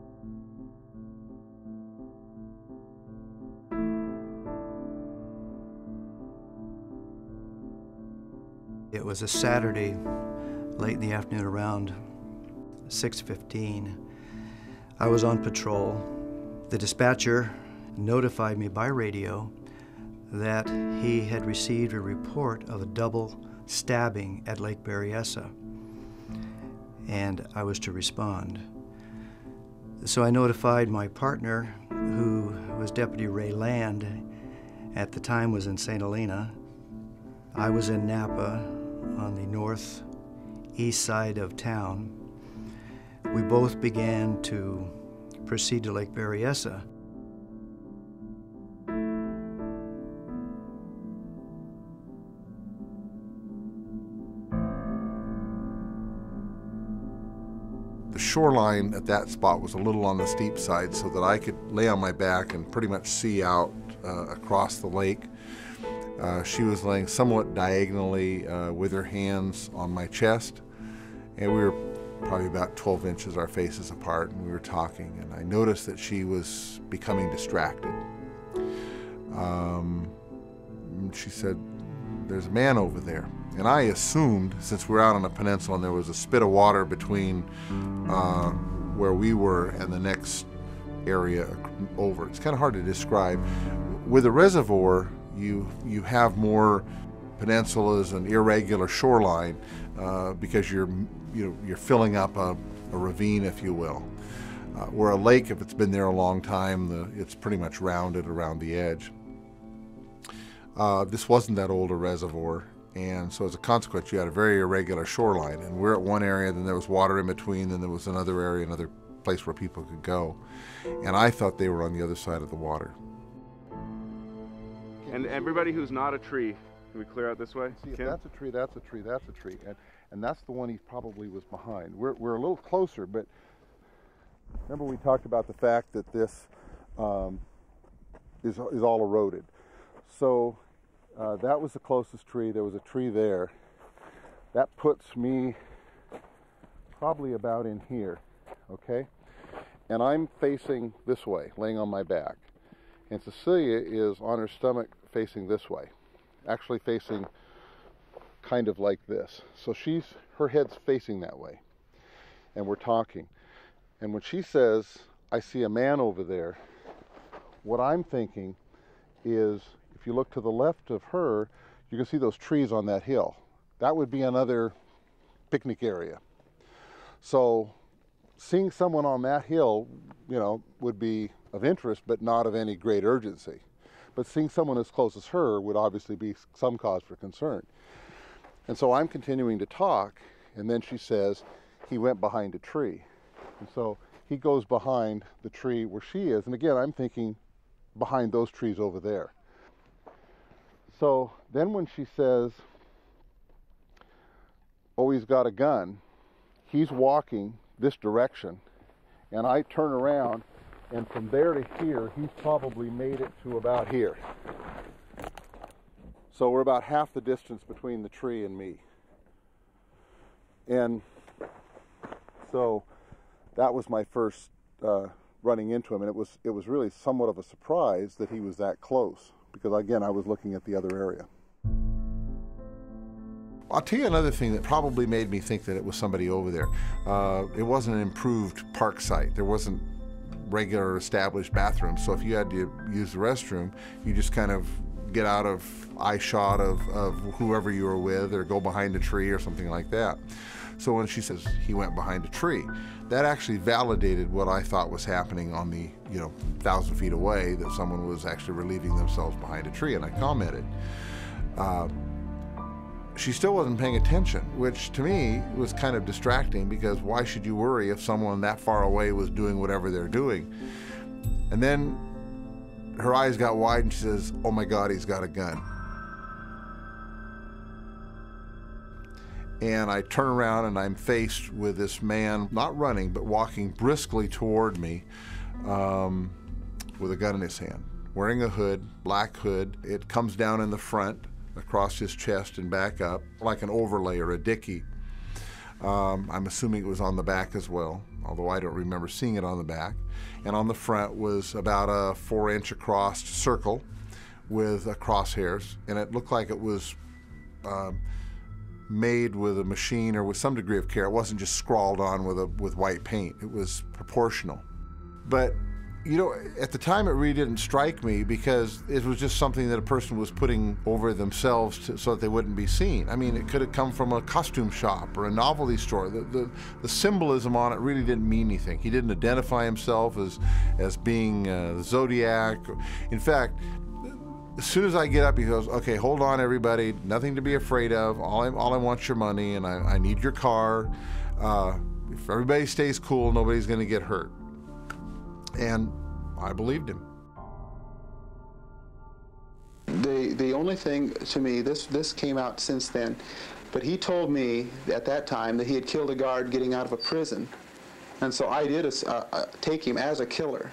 [SPEAKER 13] It was a Saturday, late in the afternoon, around 6:15. I was on patrol. The dispatcher notified me by radio that he had received a report of a double stabbing at Lake Berryessa, and I was to respond. So I notified my partner, who was Deputy Ray Land, at the time was in St. Helena. I was in Napa on the northeast side of town. We both began to proceed to Lake Berryessa.
[SPEAKER 11] The shoreline at that spot was a little on the steep side so that I could lay on my back and pretty much see out across the lake. She was laying somewhat diagonally with her hands on my chest, and we were probably about 12 inches our faces apart, and we were talking, and I noticed that she was becoming distracted. She said, "There's a man over there." And I assumed, since we're out on a peninsula and there was a spit of water between where we were and the next area over. It's kind of hard to describe. With a reservoir, you have more peninsula is an irregular shoreline because you're filling up a ravine, if you will. Where a lake, if it's been there a long time, it's pretty much rounded around the edge. This wasn't that old a reservoir, and so as a consequence, you had a very irregular shoreline. And we're at one area, then there was water in between, then there was another area, another place where people could go. And I thought they were on the other side of the water.
[SPEAKER 10] And everybody who's not a tree, can we clear out this way?
[SPEAKER 11] See, if that's a tree, that's a tree, that's a tree. And that's the one he probably was behind. We're a little closer, but remember we talked about the fact that this is all eroded. So that was the closest tree. There was a tree there. That puts me probably about in here, okay? And I'm facing this way, laying on my back. And Cecilia is on her stomach facing this way, actually facing kind of like this. So her head's facing that way. And we're talking. And when she says, I see a man over there, what I'm thinking is, if you look to the left of her, you can see those trees on that hill. That would be another picnic area. So seeing someone on that hill, would be of interest, but not of any great urgency. But seeing someone as close as her would obviously be some cause for concern. And so I'm continuing to talk, and then she says, he went behind a tree. And so he goes behind the tree where she is. And again, I'm thinking behind those trees over there. So then when she says, oh, he's got a gun, he's walking this direction, and I turn around, and from there to here, he's probably made it to about here. So we're about half the distance between the tree and me. And so that was my first running into him, and it was really somewhat of a surprise that he was that close, because again, I was looking at the other area. I'll tell you another thing that probably made me think that it was somebody over there. It wasn't an improved park site. There wasn't regular established bathrooms, so if you had to use the restroom, you just kind of get out of eye shot of whoever you were with, or go behind a tree or something like that. So when she says he went behind a tree, that actually validated what I thought was happening on the 1,000 feet away, that someone was actually relieving themselves behind a tree, and I commented. She still wasn't paying attention, which to me was kind of distracting, because why should you worry if someone that far away was doing whatever they're doing? And then her eyes got wide and she says, oh my God, he's got a gun. And I turn around and I'm faced with this man, not running, but walking briskly toward me with a gun in his hand, wearing a hood, black hood. It comes down in the front, across his chest and back up, like an overlay or a dicky. I'm assuming it was on the back as well, although I don't remember seeing it on the back. And on the front was about a 4-inch across circle with crosshairs, and it looked like it was made with a machine or with some degree of care. It wasn't just scrawled on with white paint. It was proportional. But at the time it really didn't strike me, because it was just something that a person was putting over themselves so that they wouldn't be seen. I mean, it could have come from a costume shop or a novelty store. The symbolism on it really didn't mean anything. He didn't identify himself as being the Zodiac. In fact, as soon as I get up, he goes, okay, hold on everybody, nothing to be afraid of. All I want is your money, and I need your car. If everybody stays cool, nobody's gonna get hurt. And I believed him.
[SPEAKER 14] The only thing to me, this came out since then, but he told me at that time that he had killed a guard getting out of a prison. And so I did take him as a killer.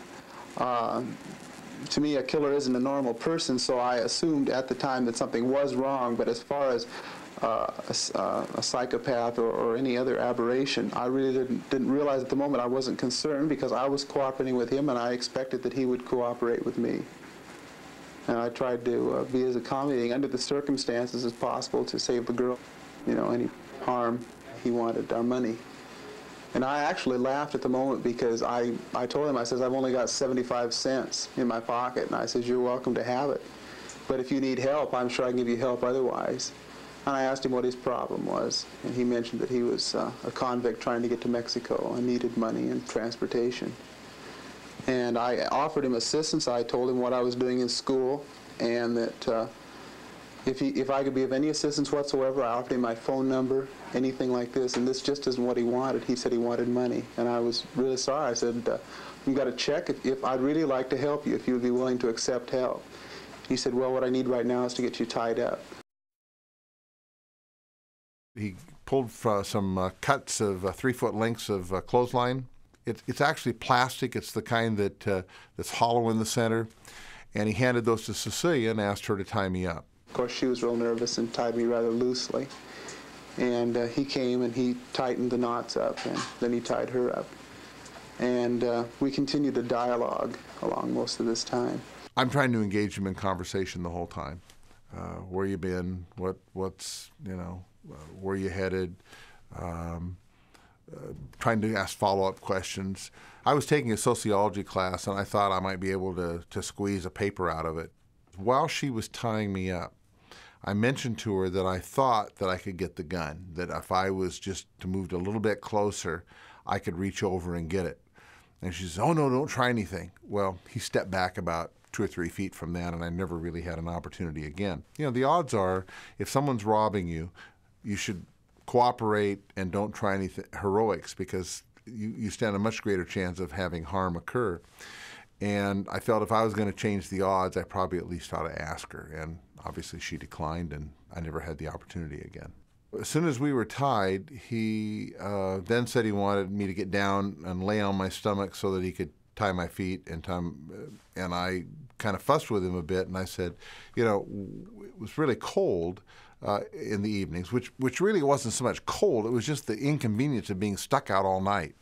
[SPEAKER 14] To me, a killer isn't a normal person, so I assumed at the time that something was wrong, but as far as a psychopath or any other aberration, I really didn't realize at the moment. I wasn't concerned, because I was cooperating with him, and I expected that he would cooperate with me. And I tried to be as accommodating under the circumstances as possible to save the girl, any harm. He wanted our money. And I actually laughed at the moment, because I told him, I says, I've only got 75 cents in my pocket, and I says, you're welcome to have it. but if you need help, I'm sure I can give you help otherwise. And I asked him what his problem was, and he mentioned that he was a convict trying to get to Mexico and needed money and transportation. And I offered him assistance. I told him what I was doing in school, and that if I could be of any assistance whatsoever, I offered him my phone number, anything like this, and this just isn't what he wanted. He said he wanted money, and I was really sorry. I said, you got to check if I'd really like to help you, if you would be willing to accept help. He said, well, what I need right now is to get you tied up.
[SPEAKER 11] He pulled some cuts of 3-foot lengths of clothesline. It's actually plastic. It's the kind that's hollow in the center. And he handed those to Cecilia and asked her to tie me up.
[SPEAKER 14] Of course, she was real nervous and tied me rather loosely. And he came and he tightened the knots up, and then he tied her up. And we continued a dialogue along most of this time.
[SPEAKER 11] I'm trying to engage him in conversation the whole time. Where you been? What's where you headed? Trying to ask follow-up questions. I was taking a sociology class, and I thought I might be able to squeeze a paper out of it. While she was tying me up, I mentioned to her that I thought that I could get the gun, that if I was just to move a little bit closer, I could reach over and get it. And she says, oh, no, don't try anything. Well, he stepped back about 2 or 3 feet from that, and I never really had an opportunity again. You know, the odds are, if someone's robbing you, you should cooperate and don't try any heroics, because you stand a much greater chance of having harm occur. And I felt if I was going to change the odds, I probably at least ought to ask her. And obviously she declined, and I never had the opportunity again. As soon as we were tied, he then said he wanted me to get down and lay on my stomach so that he could tie my feet and and I kind of fussed with him a bit, and I said, you know, it was really cold in the evenings, which really wasn't so much cold, it was just the inconvenience of being stuck out all night.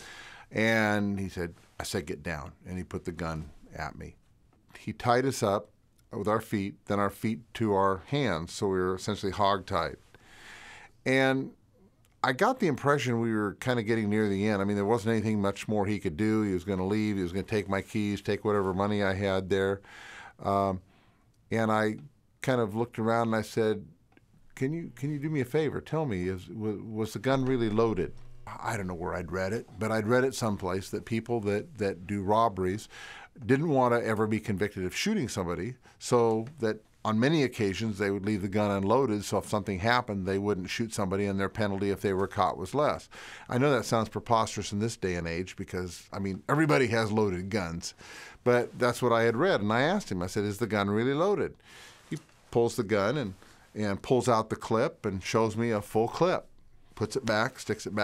[SPEAKER 11] And I said, get down, and he put the gun at me. He tied us up with our feet, then our feet to our hands, so we were essentially hog-tied. And I got the impression we were kind of getting near the end. I mean, there wasn't anything much more he could do. He was going to leave. He was going to take my keys, take whatever money I had there. And I kind of looked around and I said, can you do me a favor? Tell me, was the gun really loaded? I don't know where I'd read it, but I'd read it someplace that people that do robberies didn't want to ever be convicted of shooting somebody, so that on many occasions they would leave the gun unloaded, so if something happened, they wouldn't shoot somebody, and their penalty if they were caught was less. I know that sounds preposterous in this day and age because, I mean, everybody has loaded guns, but that's what I had read, and I asked him, I said, is the gun really loaded? He pulls the gun and pulls out the clip and shows me a full clip, puts it back, sticks it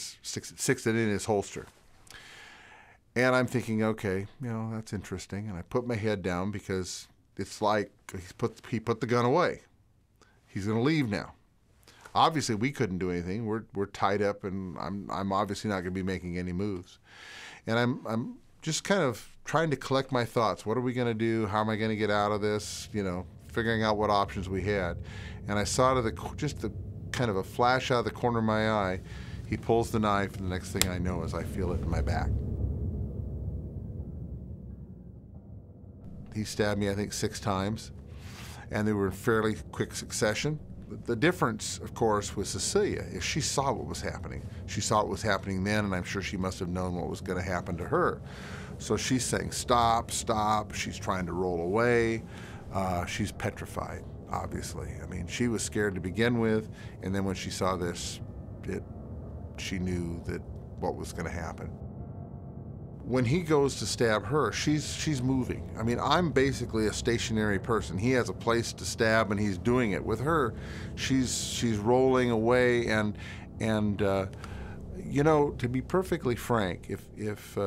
[SPEAKER 11] in his holster. And I'm thinking, okay, you know, that's interesting. And I put my head down because it's like he put the gun away. He's going to leave now. Obviously, we couldn't do anything. We're tied up, and I'm obviously not going to be making any moves. And I'm just kind of trying to collect my thoughts. What are we going to do? How am I going to get out of this? You know, figuring out what options we had. And I saw just the kind of a flash out of the corner of my eye. He pulls the knife, and the next thing I know is I feel it in my back. He stabbed me, I think, 6 times, and they were in fairly quick succession. The difference, of course, with Cecilia is she saw what was happening. She saw what was happening then, and I'm sure she must have known what was going to happen to her. So she's saying, stop, stop. She's trying to roll away. She's petrified, obviously. I mean, she was scared to begin with, and then when she saw this, she knew that what was going to happen. When he goes to stab her, she's moving. I mean, I'm basically a stationary person. He has a place to stab, and he's doing it. With her, she's rolling away, and you know, to be perfectly frank, if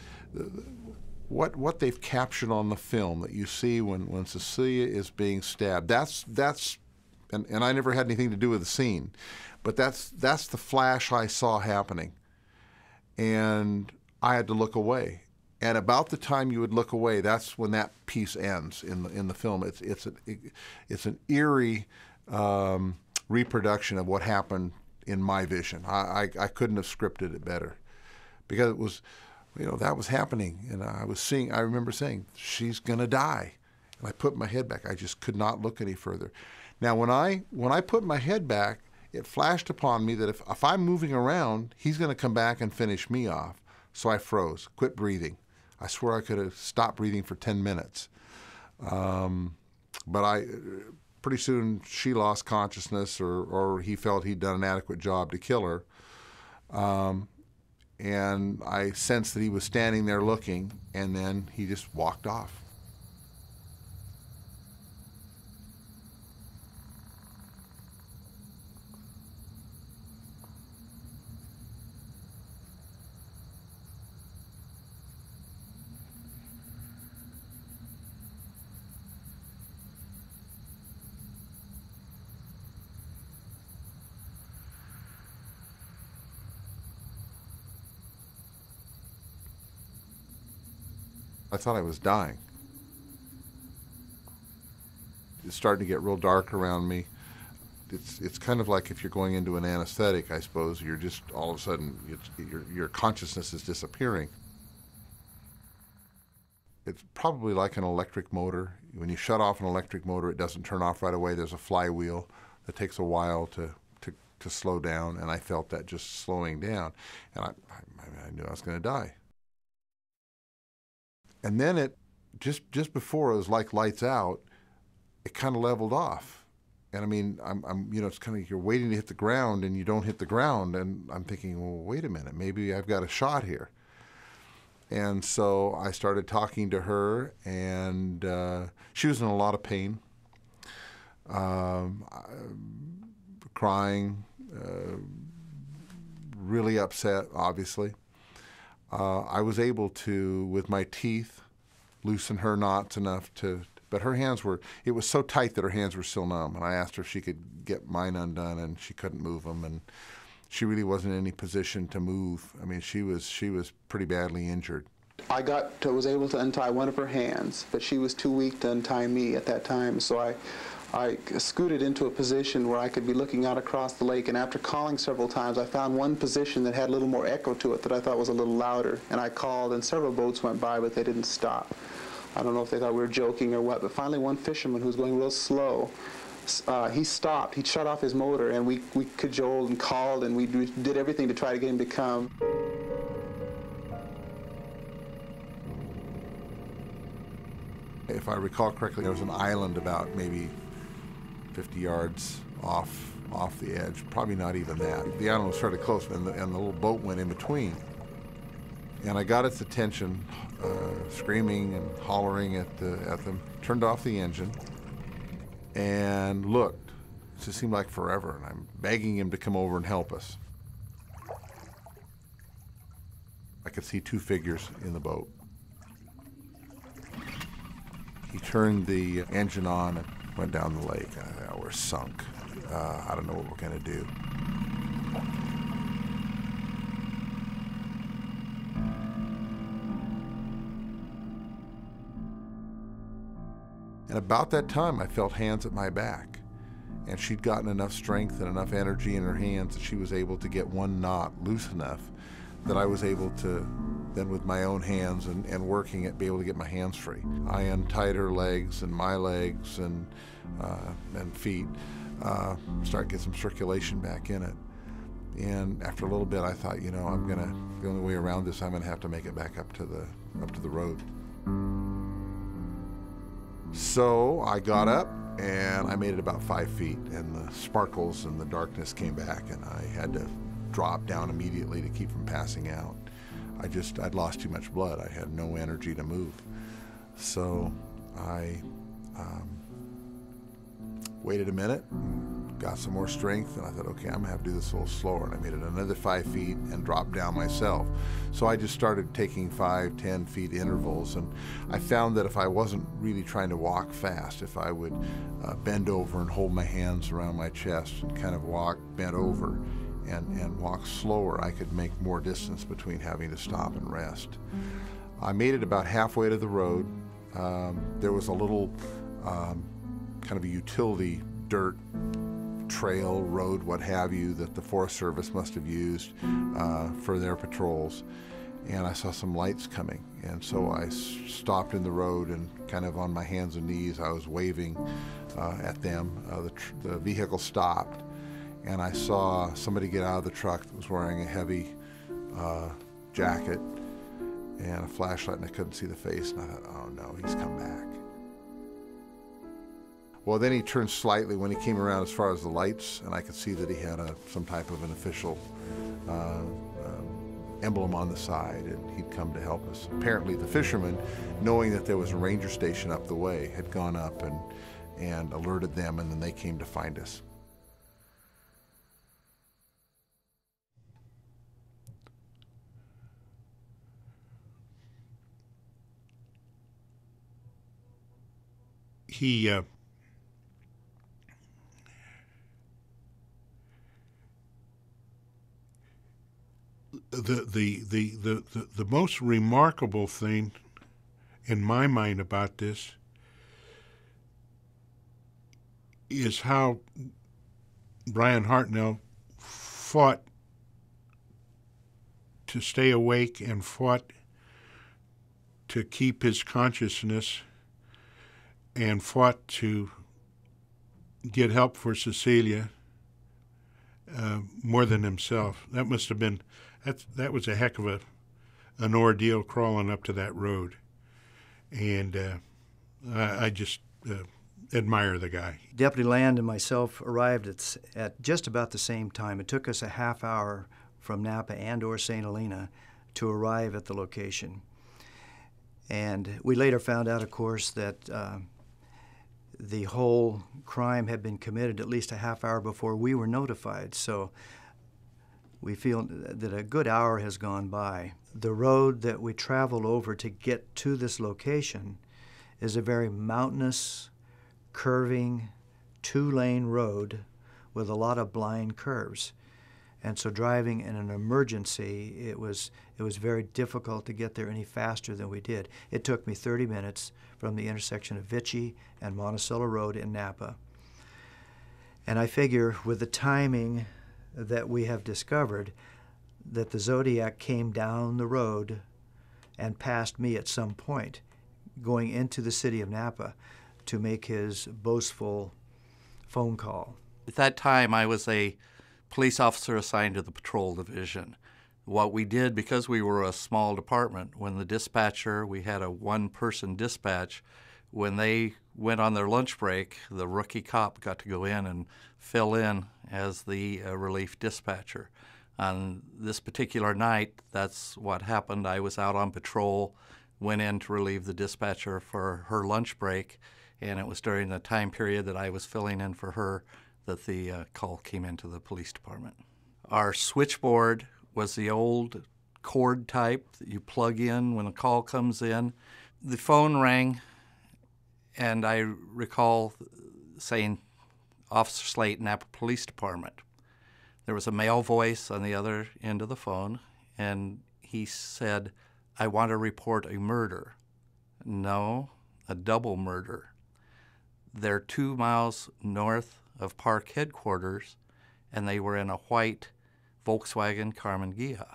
[SPEAKER 11] what they've captured on the film that you see when Cecilia is being stabbed, and I never had anything to do with the scene, but that's the flash I saw happening, and I had to look away. And about the time you would look away, that's when that piece ends in the film. It's an eerie reproduction of what happened in my vision. I couldn't have scripted it better, because it was, you know, that was happening, and I remember saying, she's gonna die. I put my head back. I just could not look any further. Now, when I put my head back, it flashed upon me that if I'm moving around, he's going to come back and finish me off. So I froze, quit breathing. I swear I could have stopped breathing for 10 minutes. But pretty soon she lost consciousness, or he felt he'd done an adequate job to kill her. And I sensed that he was standing there looking, and then he just walked off. I thought I was dying. It's starting to get real dark around me. It's kind of like if you're going into an anesthetic, I suppose. You're just, all of a sudden, your consciousness is disappearing. It's probably like an electric motor. When you shut off an electric motor, it doesn't turn off right away. There's a flywheel that takes a while to slow down, and I felt that just slowing down. And I knew I was going to die. And then it, just before it was like lights out, it kind of leveled off. And I mean, it's kind of, you're waiting to hit the ground and you don't hit the ground. And I'm thinking, well, wait a minute, maybe I've got a shot here. And so I started talking to her, and she was in a lot of pain, crying, really upset, obviously. I was able to, with my teeth, loosen her knots enough but her hands it was so tight that her hands were still numb. And I asked her if she could get mine undone, and she couldn't move them. And she really wasn't in any position to move. I mean, she was pretty badly injured.
[SPEAKER 14] I was able to untie one of her hands, but she was too weak to untie me at that time. So I scooted into a position where I could be looking out across the lake, and after calling several times, I found one position that had a little more echo to it that I thought was a little louder, and I called, and several boats went by, but they didn't stop. I don't know if they thought we were joking or what, but finally one fisherman who was going real slow, he stopped, he shut off his motor, and we cajoled and called, and we did everything to try to get him to come.
[SPEAKER 11] If I recall correctly, there was an island about maybe 50 yards off the edge, probably not even that. The island was fairly close, and the little boat went in between. And I got its attention, screaming and hollering at them, turned off the engine, and looked. It just seemed like forever, and I'm begging him to come over and help us. I could see two figures in the boat. He turned the engine on and went down the lake. We're sunk. I don't know what we're going to do. And about that time, I felt hands at my back. And she'd gotten enough strength and enough energy in her hands that she was able to get one knot loose enough that I was able to, then with my own hands and working it, be able to get my hands free. I untied her legs and my legs and feet, start to get some circulation back in it. And after a little bit, I thought, the only way around this, I'm gonna have to make it back up to the road. So I got up and I made it about 5 feet, and the sparkles and the darkness came back, and I had to drop down immediately to keep from passing out. I'd lost too much blood. I had no energy to move. So I waited a minute, got some more strength, and I thought, okay, I'm gonna have to do this a little slower. And I made it another 5 feet and dropped down myself. So I just started taking 5, 10 feet intervals, and I found that if I wasn't really trying to walk fast, if I would bend over and hold my hands around my chest and kind of walk bent over and walk slower, I could make more distance between having to stop and rest. I made it about halfway to the road. There was a little kind of a utility dirt trail, road, what have you, that the Forest Service must have used for their patrols. and I saw some lights coming. And so I stopped in the road, and kind of on my hands and knees, I was waving at them. The vehicle stopped, and I saw somebody get out of the truck that was wearing a heavy jacket and a flashlight, and I couldn't see the face, and I thought, oh no, he's come back. Well, then he turned slightly when he came around as far as the lights, and I could see that he had some type of an official emblem on the side, and he'd come to help us. Apparently the fishermen, knowing that there was a ranger station up the way, had gone up and alerted them, and then they came to find us.
[SPEAKER 15] He the most remarkable thing in my mind about this is how Bryan Hartnell fought to stay awake and fought to keep his consciousness and fought to get help for Cecilia more than himself. That must have been, that was a heck of an ordeal crawling up to that road. And I just admire the guy.
[SPEAKER 13] Deputy Land and myself arrived at just about the same time. It took us a half hour from Napa and/or St. Helena to arrive at the location. And we later found out, of course, that the whole crime had been committed at least a half hour before we were notified. So we feel that a good hour has gone by. The road that we traveled over to get to this location is a very mountainous, curving, two-lane road with a lot of blind curves. And so driving in an emergency, it was very difficult to get there any faster than we did. It took me 30 minutes from the intersection of Vichy and Monticello Road in Napa. And I figure with the timing that we have discovered, that the Zodiac came down the road and passed me at some point, going into the city of Napa to make his boastful phone call.
[SPEAKER 16] At that time, I was a police officer assigned to the patrol division. What we did, because we were a small department, when the dispatcher, we had a one-person dispatch, when they went on their lunch break, the rookie cop got to go in and fill in as the relief dispatcher. On this particular night, that's what happened. I was out on patrol, went in to relieve the dispatcher for her lunch break, and it was during the time period that I was filling in for her that the call came into the police department. Our switchboard was the old cord type that you plug in when a call comes in. The phone rang, and I recall saying, Officer Slate, Napa Police Department. There was a male voice on the other end of the phone, and he said, I want to report a murder. No, a double murder. They're 2 miles north of Park headquarters, and they were in a white Volkswagen Karmann Ghia.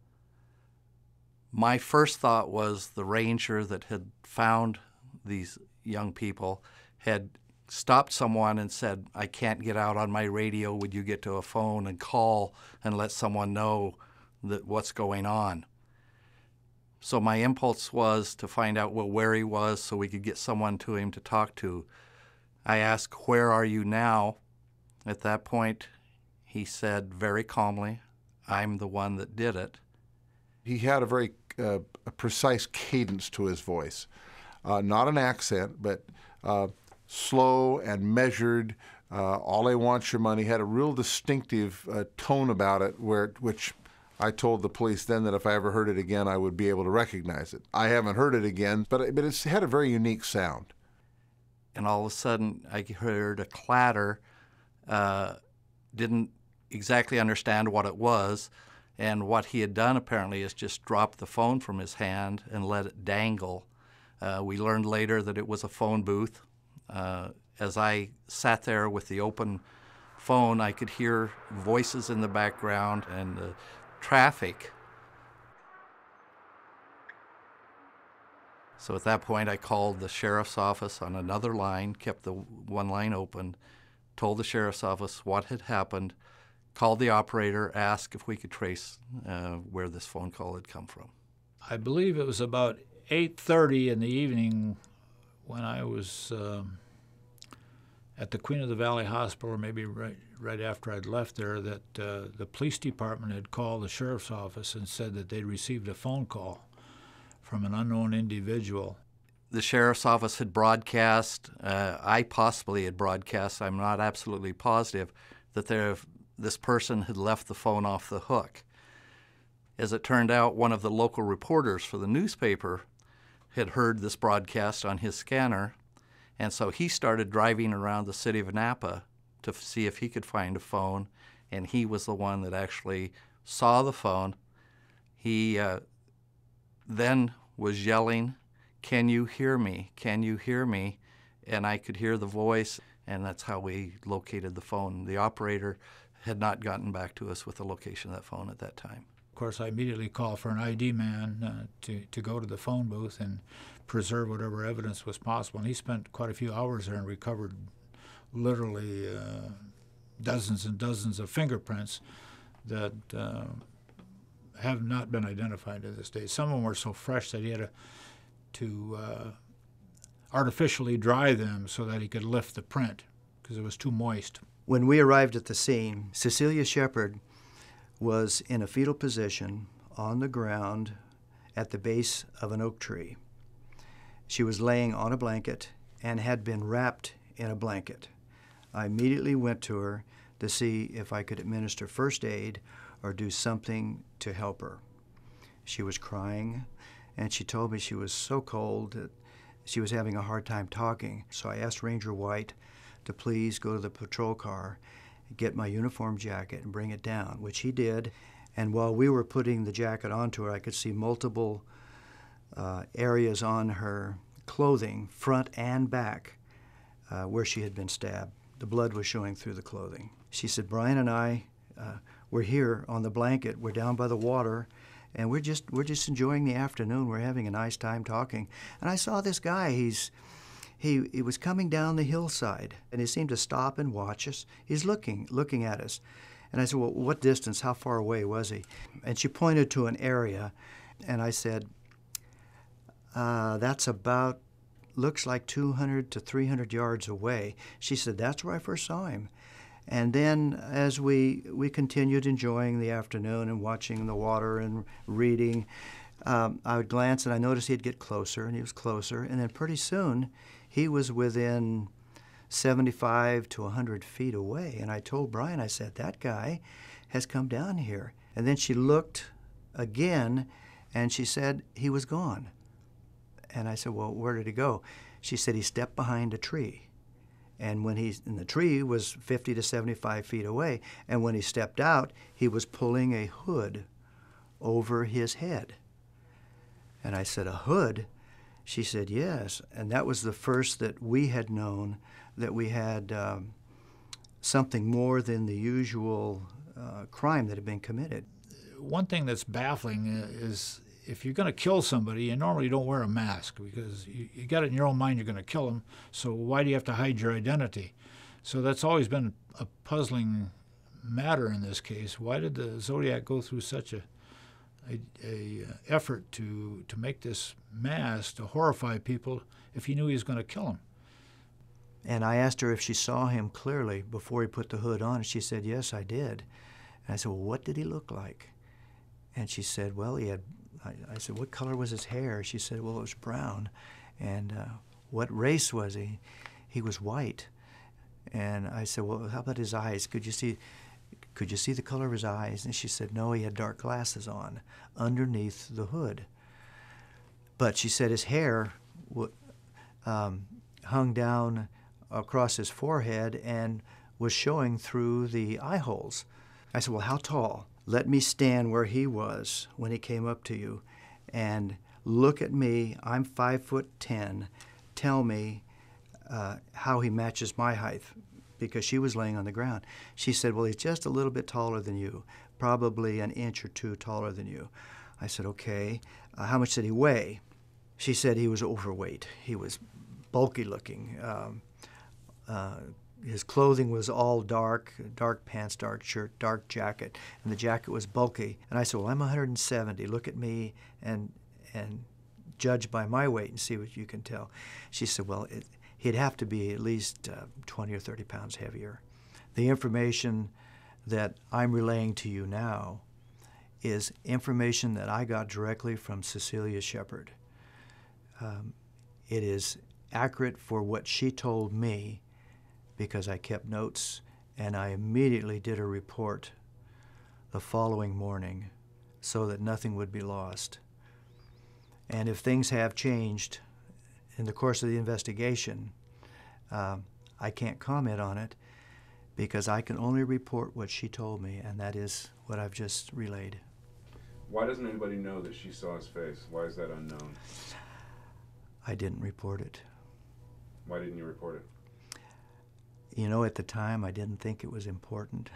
[SPEAKER 16] My first thought was the ranger that had found these young people had stopped someone and said, I can't get out on my radio, would you get to a phone and call and let someone know that what's going on? So my impulse was to find out where he was so we could get someone to him to talk to. I asked, where are you now? At that point, he said very calmly, I'm the one that did it.
[SPEAKER 11] He had a very a precise cadence to his voice. Not an accent, but slow and measured. All I want your money had a real distinctive tone about it, which I told the police then that if I ever heard it again, I would be able to recognize it. I haven't heard it again, but it's had a very unique sound.
[SPEAKER 16] And all of a sudden, I heard a clatter. Didn't exactly understand what it was, and what he had done apparently is just drop the phone from his hand and let it dangle. We learned later that it was a phone booth. As I sat there with the open phone, I could hear voices in the background and traffic. So at that point, I called the sheriff's office on another line, kept the one line open, told the sheriff's office what had happened, called the operator, asked if we could trace where this phone call had come from.
[SPEAKER 12] I believe it was about 8:30 in the evening when I was at the Queen of the Valley Hospital, or maybe right after I'd left there, that the police department had called the sheriff's office and said that they'd received a phone call from an unknown individual.
[SPEAKER 16] The sheriff's office had broadcast, I possibly had broadcast, I'm not absolutely positive, that this person had left the phone off the hook. As it turned out, one of the local reporters for the newspaper had heard this broadcast on his scanner, and so he started driving around the city of Napa to see if he could find a phone, and he was the one that actually saw the phone. He then was yelling, "Can you hear me? Can you hear me?" And I could hear the voice, and that's how we located the phone. The operator had not gotten back to us with the location of that phone at that time.
[SPEAKER 12] Of course, I immediately called for an ID man to go to the phone booth and preserve whatever evidence was possible. And he spent quite a few hours there and recovered literally dozens and dozens of fingerprints that have not been identified to this day. Some of them were so fresh that he had to artificially dry them so that he could lift the print because it was too moist.
[SPEAKER 13] When we arrived at the scene, Cecilia Shepard was in a fetal position on the ground at the base of an oak tree. She was laying on a blanket and had been wrapped in a blanket. I immediately went to her to see if I could administer first aid or do something to help her. She was crying, and she told me she was so cold that she was having a hard time talking. So I asked Ranger White to please go to the patrol car, get my uniform jacket, and bring it down, which he did. And while we were putting the jacket onto her, I could see multiple areas on her clothing, front and back, where she had been stabbed. The blood was showing through the clothing. She said, "Brian and I, we're here on the blanket. We're down by the water, and we're just enjoying the afternoon. We're having a nice time talking." And I saw this guy. He was coming down the hillside, and he seemed to stop and watch us. He's looking at us. And I said, "Well, what distance? How far away was he?" And she pointed to an area, and I said, "That's about, looks like 200 to 300 yards away." She said, "That's where I first saw him." And then as we continued enjoying the afternoon and watching the water and reading, I would glance and I noticed he'd get closer, and he was closer. And then pretty soon, he was within 75 to 100 feet away. And I told Brian, I said, "That guy has come down here." And then she looked again, and she said, "He was gone." And I said, "Well, where did he go?" She said, "He stepped behind a tree. And the tree was 50 to 75 feet away. And when he stepped out, he was pulling a hood over his head." And I said, "A hood?" She said, "Yes." And that was the first that we had known that we had something more than the usual crime that had been committed.
[SPEAKER 12] One thing that's baffling is if you're going to kill somebody, you normally don't wear a mask because you got it in your own mind you're going to kill them, so why do you have to hide your identity? So that's always been a puzzling matter in this case. Why did the Zodiac go through such a effort to make this mask to horrify people if he knew he was going to kill them?
[SPEAKER 13] And I asked her if she saw him clearly before he put the hood on, and she said, "Yes, I did." And I said, "Well, what did he look like?" And she said, "Well, he had," I said, "What color was his hair?" She said, "Well, it was brown." And what race was he? He was white. And I said, "Well, how about his eyes? Could you see the color of his eyes?" And she said, "No, he had dark glasses on underneath the hood." But she said his hair hung down across his forehead and was showing through the eye holes. I said, "Well, how tall? Let me stand where he was when he came up to you and look at me. I'm 5'10". Tell me how he matches my height," because she was laying on the ground. She said, "Well, he's just a little bit taller than you, probably an inch or two taller than you." I said, "Okay. How much did he weigh?" She said he was overweight. He was bulky looking. His clothing was all dark pants, dark shirt, dark jacket, and the jacket was bulky. And I said, well, I'm 170. Look at me and judge by my weight and see what you can tell. She said, well, he'd have to be at least 20 or 30 pounds heavier. The information that I'm relaying to you now is information that I got directly from Cecilia Shepard. It is accurate for what she told me because I kept notes, and I immediately did a report the following morning so that nothing would be lost. And if things have changed in the course of the investigation, I can't comment on it because I can only report what she told me, and that is what I've just relayed.
[SPEAKER 10] Why doesn't anybody know that she saw his face? Why is that unknown?
[SPEAKER 13] I didn't report it.
[SPEAKER 10] Why didn't you report it?
[SPEAKER 13] You know, at the time, I didn't think it was important.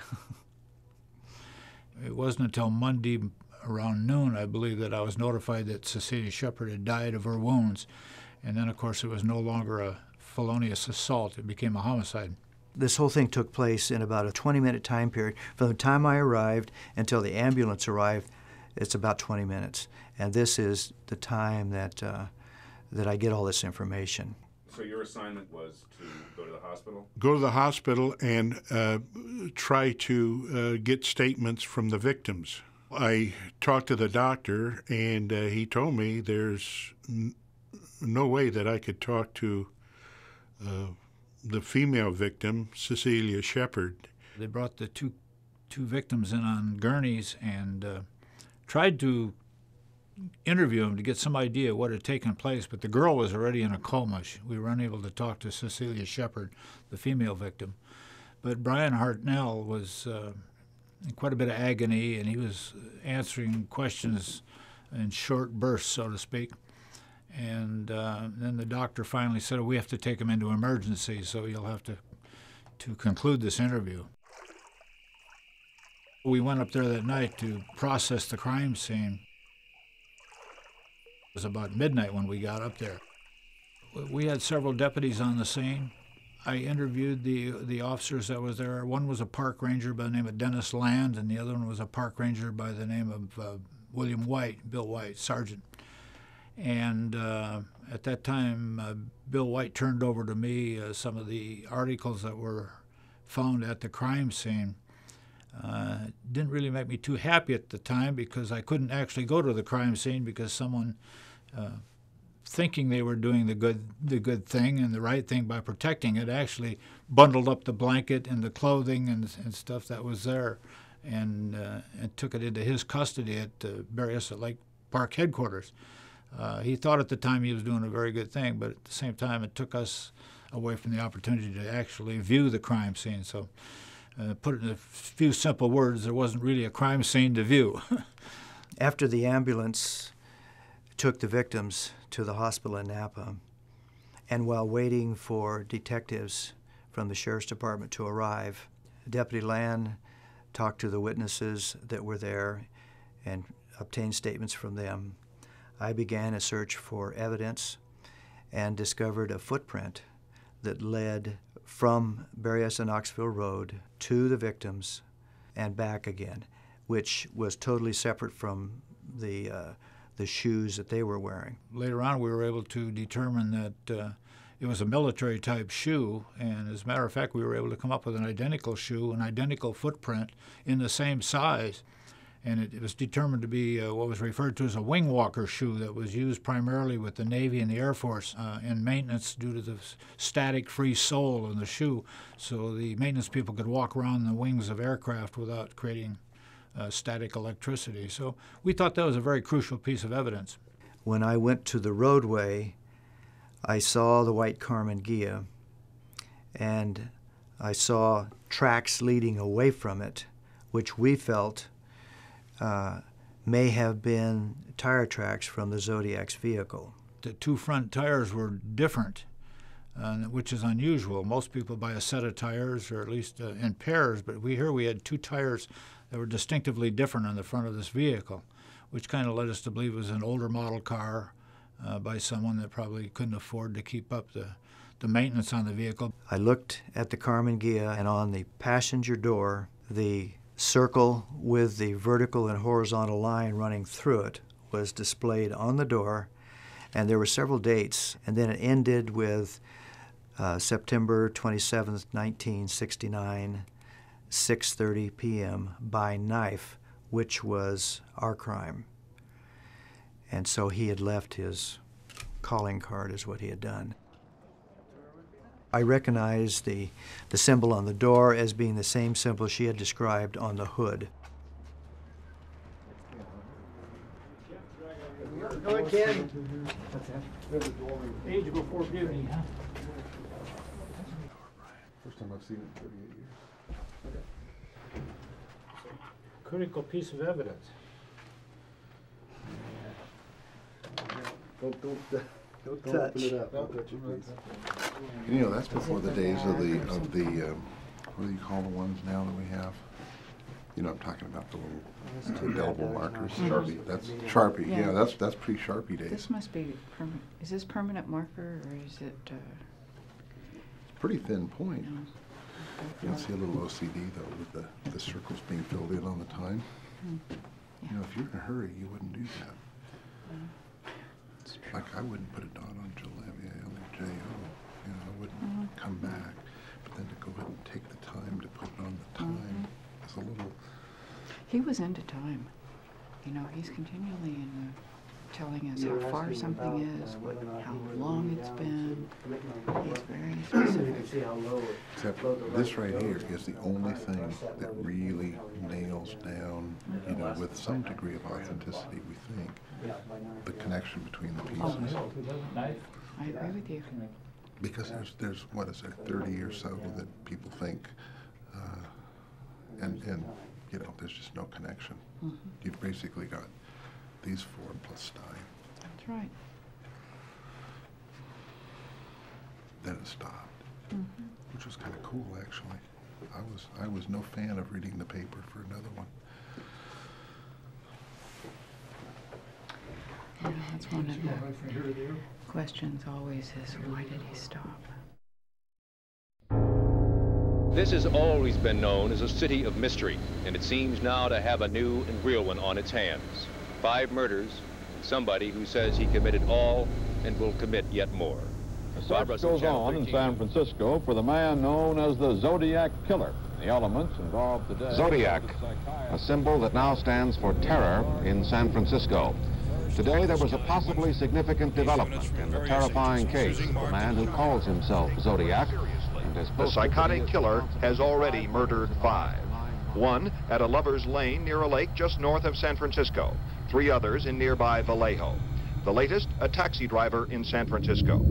[SPEAKER 12] It wasn't until Monday around noon, I believe, that I was notified that Cecilia Shepard had died of her wounds. And then, of course, it was no longer a felonious assault. It became a homicide.
[SPEAKER 13] This whole thing took place in about a 20-minute time period. From the time I arrived until the ambulance arrived, it's about 20 minutes. And this is the time that I get all this information.
[SPEAKER 10] So your assignment was to go to the hospital?
[SPEAKER 15] Go to the hospital and try to get statements from the victims. I talked to the doctor, and he told me there's no way that I could talk to the female victim, Cecilia Shepard.
[SPEAKER 12] They brought the two victims in on gurneys and tried to interview them to get some idea of what had taken place, but the girl was already in a coma. We were unable to talk to Cecilia Shepard, the female victim. But Brian Hartnell was in quite a bit of agony, and he was answering questions in short bursts, so to speak. And then the doctor finally said, we have to take him into emergency, so you'll have to conclude this interview. We went up there that night to process the crime scene. It was about midnight when we got up there. We had several deputies on the scene. I interviewed the officers that was there. One was a park ranger by the name of Dennis Land, and the other one was a park ranger by the name of William White, Bill White, sergeant. And at that time, Bill White turned over to me some of the articles that were found at the crime scene. Didn't really make me too happy at the time because I couldn't actually go to the crime scene because someone, thinking they were doing the good thing and the right thing by protecting it, actually bundled up the blanket and the clothing and stuff that was there, and took it into his custody at Berryessa Lake Park headquarters. He thought at the time he was doing a very good thing, but at the same time it took us away from the opportunity to actually view the crime scene. So put it in a few simple words, there wasn't really a crime scene to view.
[SPEAKER 13] After the ambulance took the victims to the hospital in Napa, and while waiting for detectives from the Sheriff's Department to arrive, Deputy Land talked to the witnesses that were there and obtained statements from them. I began a search for evidence and discovered a footprint that led from Berryessa Knoxville Road to the victims and back again, which was totally separate from the shoes that they were wearing.
[SPEAKER 12] Later on, we were able to determine that it was a military-type shoe, and as a matter of fact, we were able to come up with an identical shoe, an identical footprint in the same size. And it was determined to be what was referred to as a wing walker shoe that was used primarily with the Navy and the Air Force in maintenance due to the static free sole of the shoe. So the maintenance people could walk around the wings of aircraft without creating static electricity. So we thought that was a very crucial piece of evidence.
[SPEAKER 13] When I went to the roadway, I saw the white Karmann Ghia, and I saw tracks leading away from it, which we felt may have been tire tracks from the Zodiac's vehicle.
[SPEAKER 12] The two front tires were different, which is unusual. Most people buy a set of tires, or at least in pairs, but we had two tires that were distinctively different on the front of this vehicle, which kind of led us to believe it was an older model car by someone that probably couldn't afford to keep up the maintenance on the vehicle.
[SPEAKER 13] I looked at the Karmann Ghia, and on the passenger door, the circle with the vertical and horizontal line running through it was displayed on the door, and there were several dates, and then it ended with September 27th, 1969, 6:30 p.m. by knife, which was our crime. And so he had left his calling card is what he had done. I recognized the symbol on the door as being the same symbol she had described on the hood.
[SPEAKER 7] Go ahead, Ken. Age before beauty, huh?
[SPEAKER 11] First time I've seen it in 38 years.
[SPEAKER 12] Critical piece of evidence.
[SPEAKER 11] Don't open it up. Don't touch it, please. You know, that's before the days of the what do you call the ones now that we have? You know, I'm talking about the little indelible markers. Sharpie. That's Sharpie. Yeah, that's pre-Sharpie days.
[SPEAKER 17] This must be permanent. Is this permanent marker or is it?
[SPEAKER 11] Pretty thin point. You'll see a little OCD though with the circles being filled in on the time. You know, if you're in a hurry, you wouldn't do that. Like I wouldn't put a dot on J-O. You know, I wouldn't come back. But then to go ahead and take the time to put it on the time is a little.
[SPEAKER 17] He was into time. You know, he's continually telling us how far something is, how long it's been. He's very specific.
[SPEAKER 11] Except this right here is the only thing that really nails down, you know, with some degree of authenticity, we think, the connection between the pieces.
[SPEAKER 17] I agree with you.
[SPEAKER 11] Because there's what is there, 30 or so that people think, and you know, there's just no connection. You've basically got these four plus Stein.
[SPEAKER 17] That's right.
[SPEAKER 11] Then it stopped, which was kind of cool, actually. I was no fan of reading the paper for another one.
[SPEAKER 17] You know, that's one of the questions always is, why did he stop?
[SPEAKER 18] This has always been known as a city of mystery, and it seems now to have a new and real one on its hands. 5 murders, and somebody who says he committed all and will commit yet more.
[SPEAKER 19] The search goes on in San Francisco for the man known as the Zodiac Killer. The elements involved today...
[SPEAKER 20] Zodiac, a symbol that now stands for terror in San Francisco. Today there was a possibly significant development in the terrifying case of a man who calls himself Zodiac.
[SPEAKER 21] The psychotic killer has already murdered 5. 1 at a lover's lane near a lake just north of San Francisco. 3 others in nearby Vallejo. The latest, a taxi driver in San Francisco.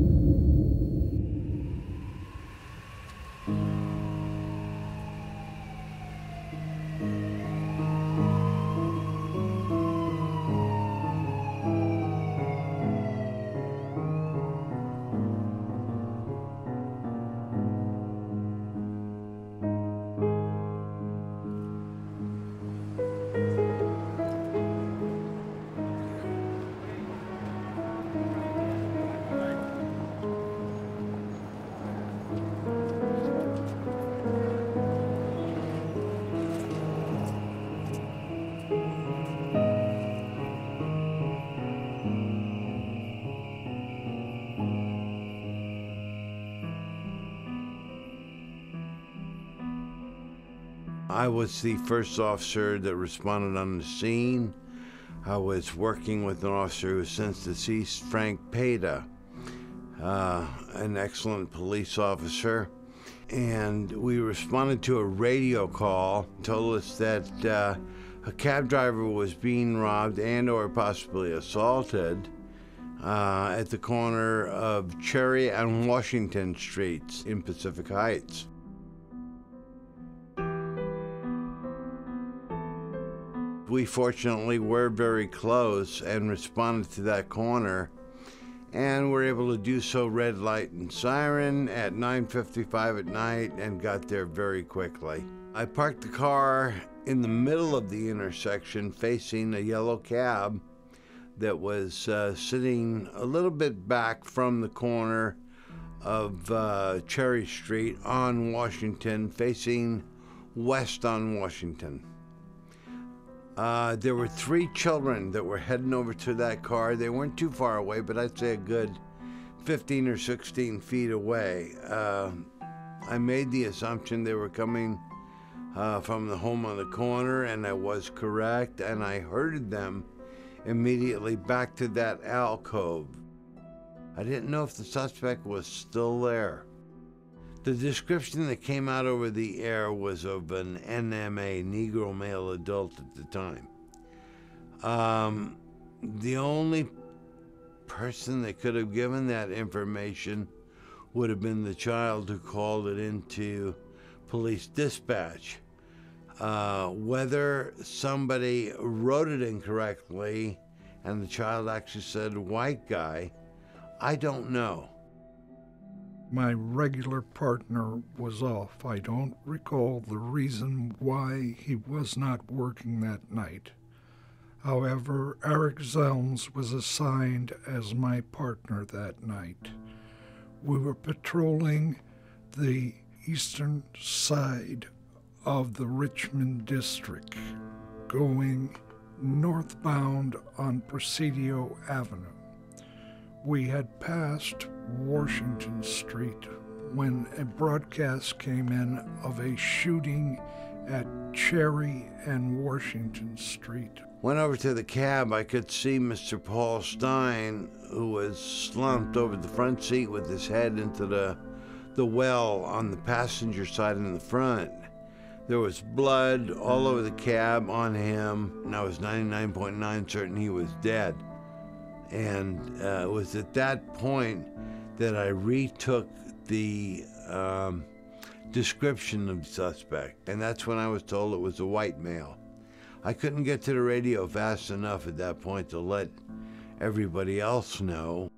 [SPEAKER 22] I was the first officer that responded on the scene. I was working with an officer who's since deceased, Frank Peda, an excellent police officer. And we responded to a radio call, told us that a cab driver was being robbed and or possibly assaulted at the corner of Cherry and Washington Streets in Pacific Heights. We fortunately were very close and responded to that corner, and were able to do so red light and siren at 9:55 at night and got there very quickly. I parked the car in the middle of the intersection facing a yellow cab that was sitting a little bit back from the corner of Cherry Street on Washington, facing west on Washington. There were 3 children that were heading over to that car. They weren't too far away, but I'd say a good 15 or 16 feet away. I made the assumption they were coming from the home on the corner, and I was correct, and I herded them immediately back to that alcove. I didn't know if the suspect was still there. The description that came out over the air was of an NMA, Negro male adult at the time. The only person that could have given that information would have been the child who called it into police dispatch. Whether somebody wrote it incorrectly and the child actually said white guy, I don't know.
[SPEAKER 3] My regular partner was off. I don't recall the reason why he was not working that night. However, Eric Zelms was assigned as my partner that night. We were patrolling the eastern side of the Richmond district, going northbound on Presidio Avenue. We had passed Washington Street when a broadcast came in of a shooting at Cherry and Washington Street.
[SPEAKER 22] Went over to the cab. I could see Mr. Paul Stein, who was slumped over the front seat with his head into the well on the passenger side in the front. There was blood all over the cab on him, and I was 99.9 certain he was dead. And it was at that point that I retook the description of the suspect, and that's when I was told it was a white male. I couldn't get to the radio fast enough at that point to let everybody else know.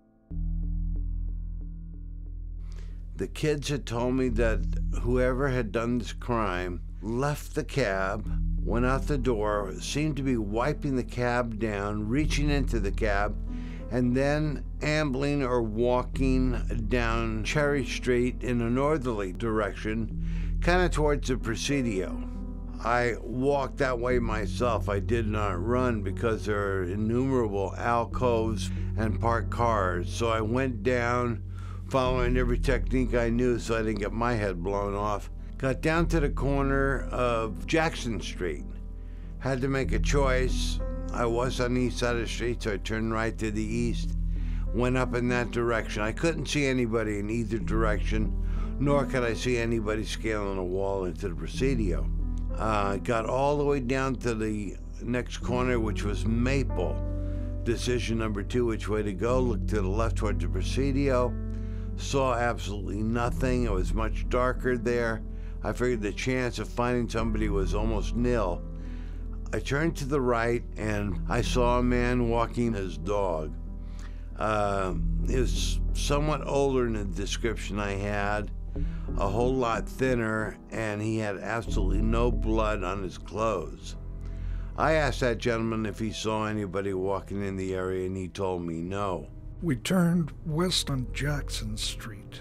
[SPEAKER 22] The kids had told me that whoever had done this crime left the cab, went out the door, seemed to be wiping the cab down, reaching into the cab, and then ambling or walking down Cherry Street in a northerly direction, kind of towards the Presidio. I walked that way myself. I did not run because there are innumerable alcoves and parked cars. So I went down, following every technique I knew so I didn't get my head blown off. Got down to the corner of Jackson Street. Had to make a choice. I was on the east side of the street, so I turned right to the east. Went up in that direction. I couldn't see anybody in either direction, nor could I see anybody scaling a wall into the Presidio. Got all the way down to the next corner, which was Maple. Decision number 2, which way to go. Looked to the left towards the Presidio. Saw absolutely nothing. It was much darker there. I figured the chance of finding somebody was almost nil. I turned to the right and I saw a man walking his dog. He was somewhat older than the description I had, a whole lot thinner, and he had absolutely no blood on his clothes. I asked that gentleman if he saw anybody walking in the area, and he told me no.
[SPEAKER 3] We turned west on Jackson Street.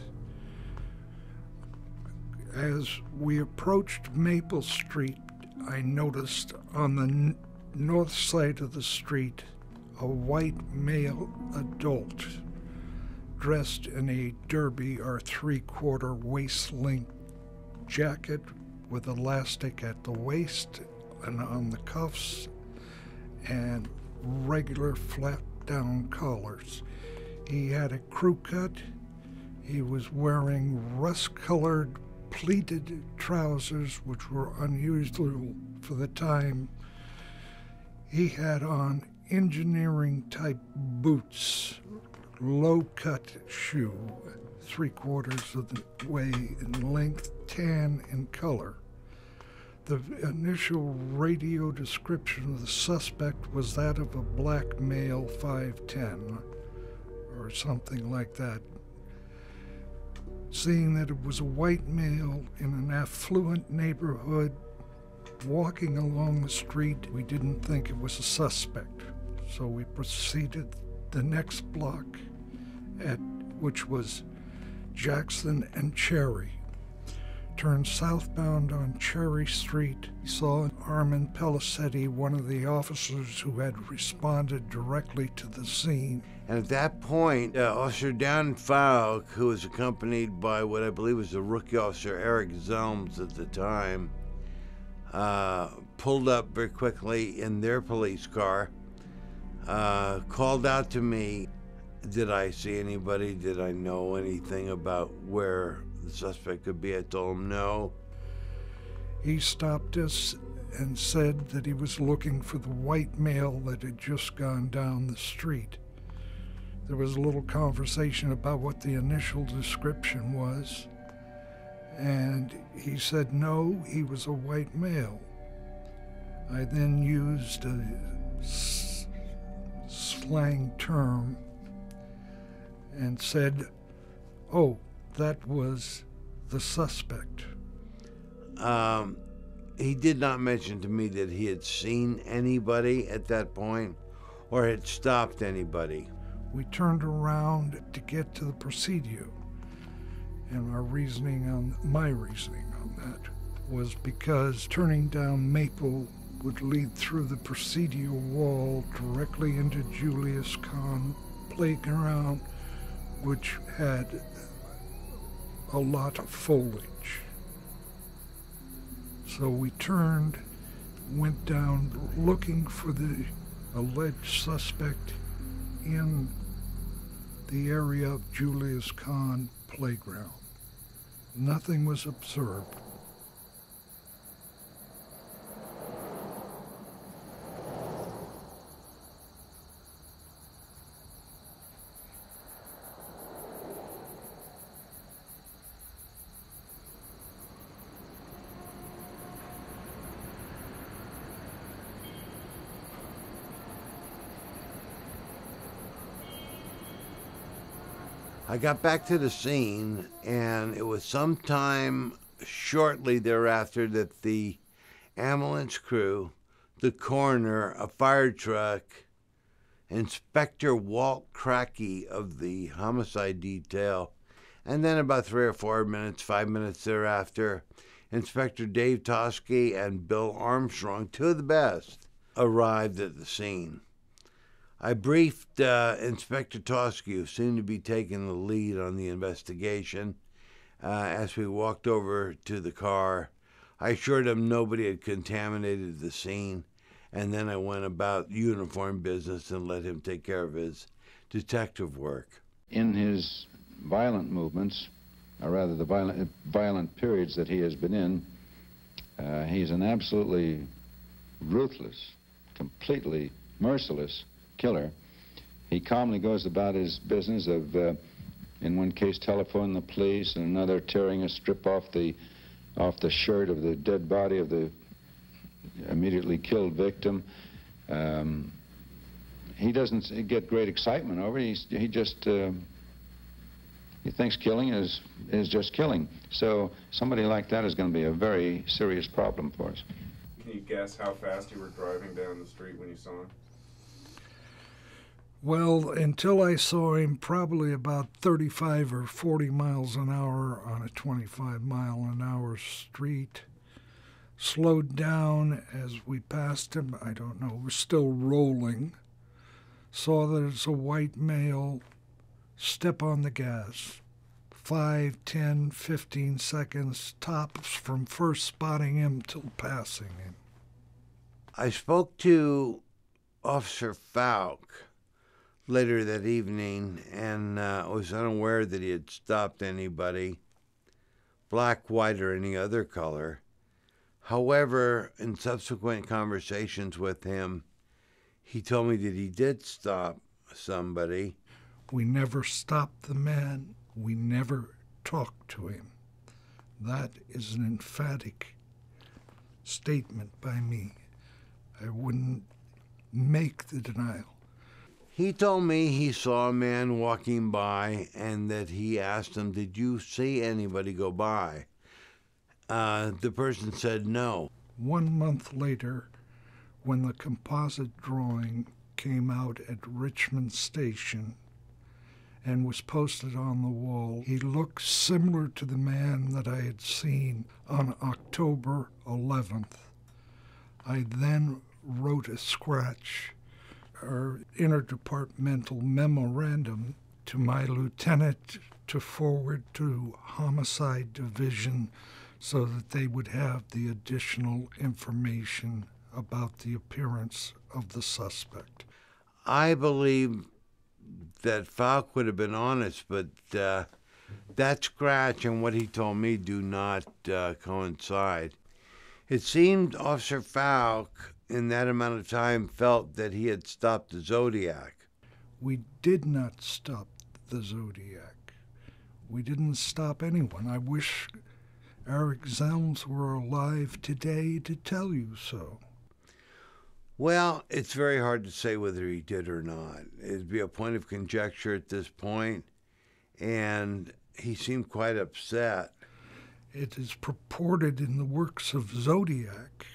[SPEAKER 3] As we approached Maple Street, I noticed on the north side of the street a white male adult dressed in a derby or 3/4 waist-length jacket with elastic at the waist and on the cuffs and regular flat-down collars. He had a crew cut. He was wearing rust-colored pleated trousers, which were unusual for the time. He had on engineering-type boots, low-cut shoe, 3/4 of the way in length, tan in color. The initial radio description of the suspect was that of a black male, 5'10", or something like that. Seeing that it was a white male in an affluent neighborhood walking along the street, we didn't think it was a suspect. So we proceeded the next block, which was Jackson and Cherry. Turned southbound on Cherry Street. We saw Armin Pelicetti, one of the officers who had responded directly to the scene.
[SPEAKER 22] And at that point, Officer Dan Falk, who was accompanied by what I believe was the rookie officer Eric Zelms at the time, pulled up very quickly in their police car, called out to me, did I see anybody? Did I know anything about where the suspect could be? I told him no.
[SPEAKER 3] He stopped us and said that he was looking for the white male that had just gone down the street. There was a little conversation about what the initial description was, and he said no, he was a white male. I then used a slang term and said, oh, that was the suspect.
[SPEAKER 22] He did not mention to me that he had seen anybody at that point or had stopped anybody.
[SPEAKER 3] We turned around to get to the Presidio, and my reasoning on that was because turning down Maple would lead through the Presidio wall directly into Julius Kahn Playground, which had a lot of foliage. So we turned, went down looking for the alleged suspect in the area of Julius Kahn Playground. Nothing was observed.
[SPEAKER 22] I got back to the scene, and it was sometime shortly thereafter that the ambulance crew, the coroner, a fire truck, Inspector Walt Crackey of the homicide detail, and then about 3 or 4 minutes, 5 minutes thereafter, Inspector Dave Tosky and Bill Armstrong, two of the best, arrived at the scene. I briefed Inspector Tosky, who seemed to be taking the lead on the investigation, as we walked over to the car. I assured him nobody had contaminated the scene, and then I went about uniform business and let him take care of his detective work.
[SPEAKER 19] In his violent movements, or rather the violent periods that he has been in, he's an absolutely ruthless, completely merciless killer. He calmly goes about his business of, in one case, telephoning the police, and another tearing a strip off the shirt of the dead body of the immediately killed victim. He doesn't get great excitement over it. He just he thinks killing is just killing. So somebody like that is going to be a very serious problem for us.
[SPEAKER 10] Can you guess how fast you were driving down the street when you saw him?
[SPEAKER 3] Well, until I saw him, probably about 35 or 40 miles an hour on a 25-mile-an-hour street. Slowed down as we passed him. I don't know, we're still rolling. Saw that it's a white male. Step on the gas. 5, 10, 15 seconds tops from first spotting him till passing him.
[SPEAKER 22] I spoke to Officer Falk later that evening, and was unaware that he had stopped anybody, black, white, or any other color. However, in subsequent conversations with him, he told me that he did stop somebody.
[SPEAKER 3] We never stopped the man. We never talked to him. That is an emphatic statement by me. I wouldn't make the denial.
[SPEAKER 22] He told me he saw a man walking by and that he asked him, did you see anybody go by? The person said no.
[SPEAKER 3] 1 month later, when the composite drawing came out at Richmond Station and was posted on the wall. He looked similar to the man that I had seen on October 11th. I then wrote a scratch, or interdepartmental memorandum, to my lieutenant to forward to Homicide Division so that they would have the additional information about the appearance of the suspect.
[SPEAKER 22] I believe that Falk would have been honest, but that scratch and what he told me do not coincide. It seemed Officer Falk, in that amount of time, felt that he had stopped the Zodiac.
[SPEAKER 3] We did not stop the Zodiac. We didn't stop anyone. I wish Eric Zelms were alive today to tell you so.
[SPEAKER 22] Well, it's very hard to say whether he did or not. It'd be a point of conjecture at this point, and he seemed quite upset.
[SPEAKER 3] It is purported in the works of Zodiac,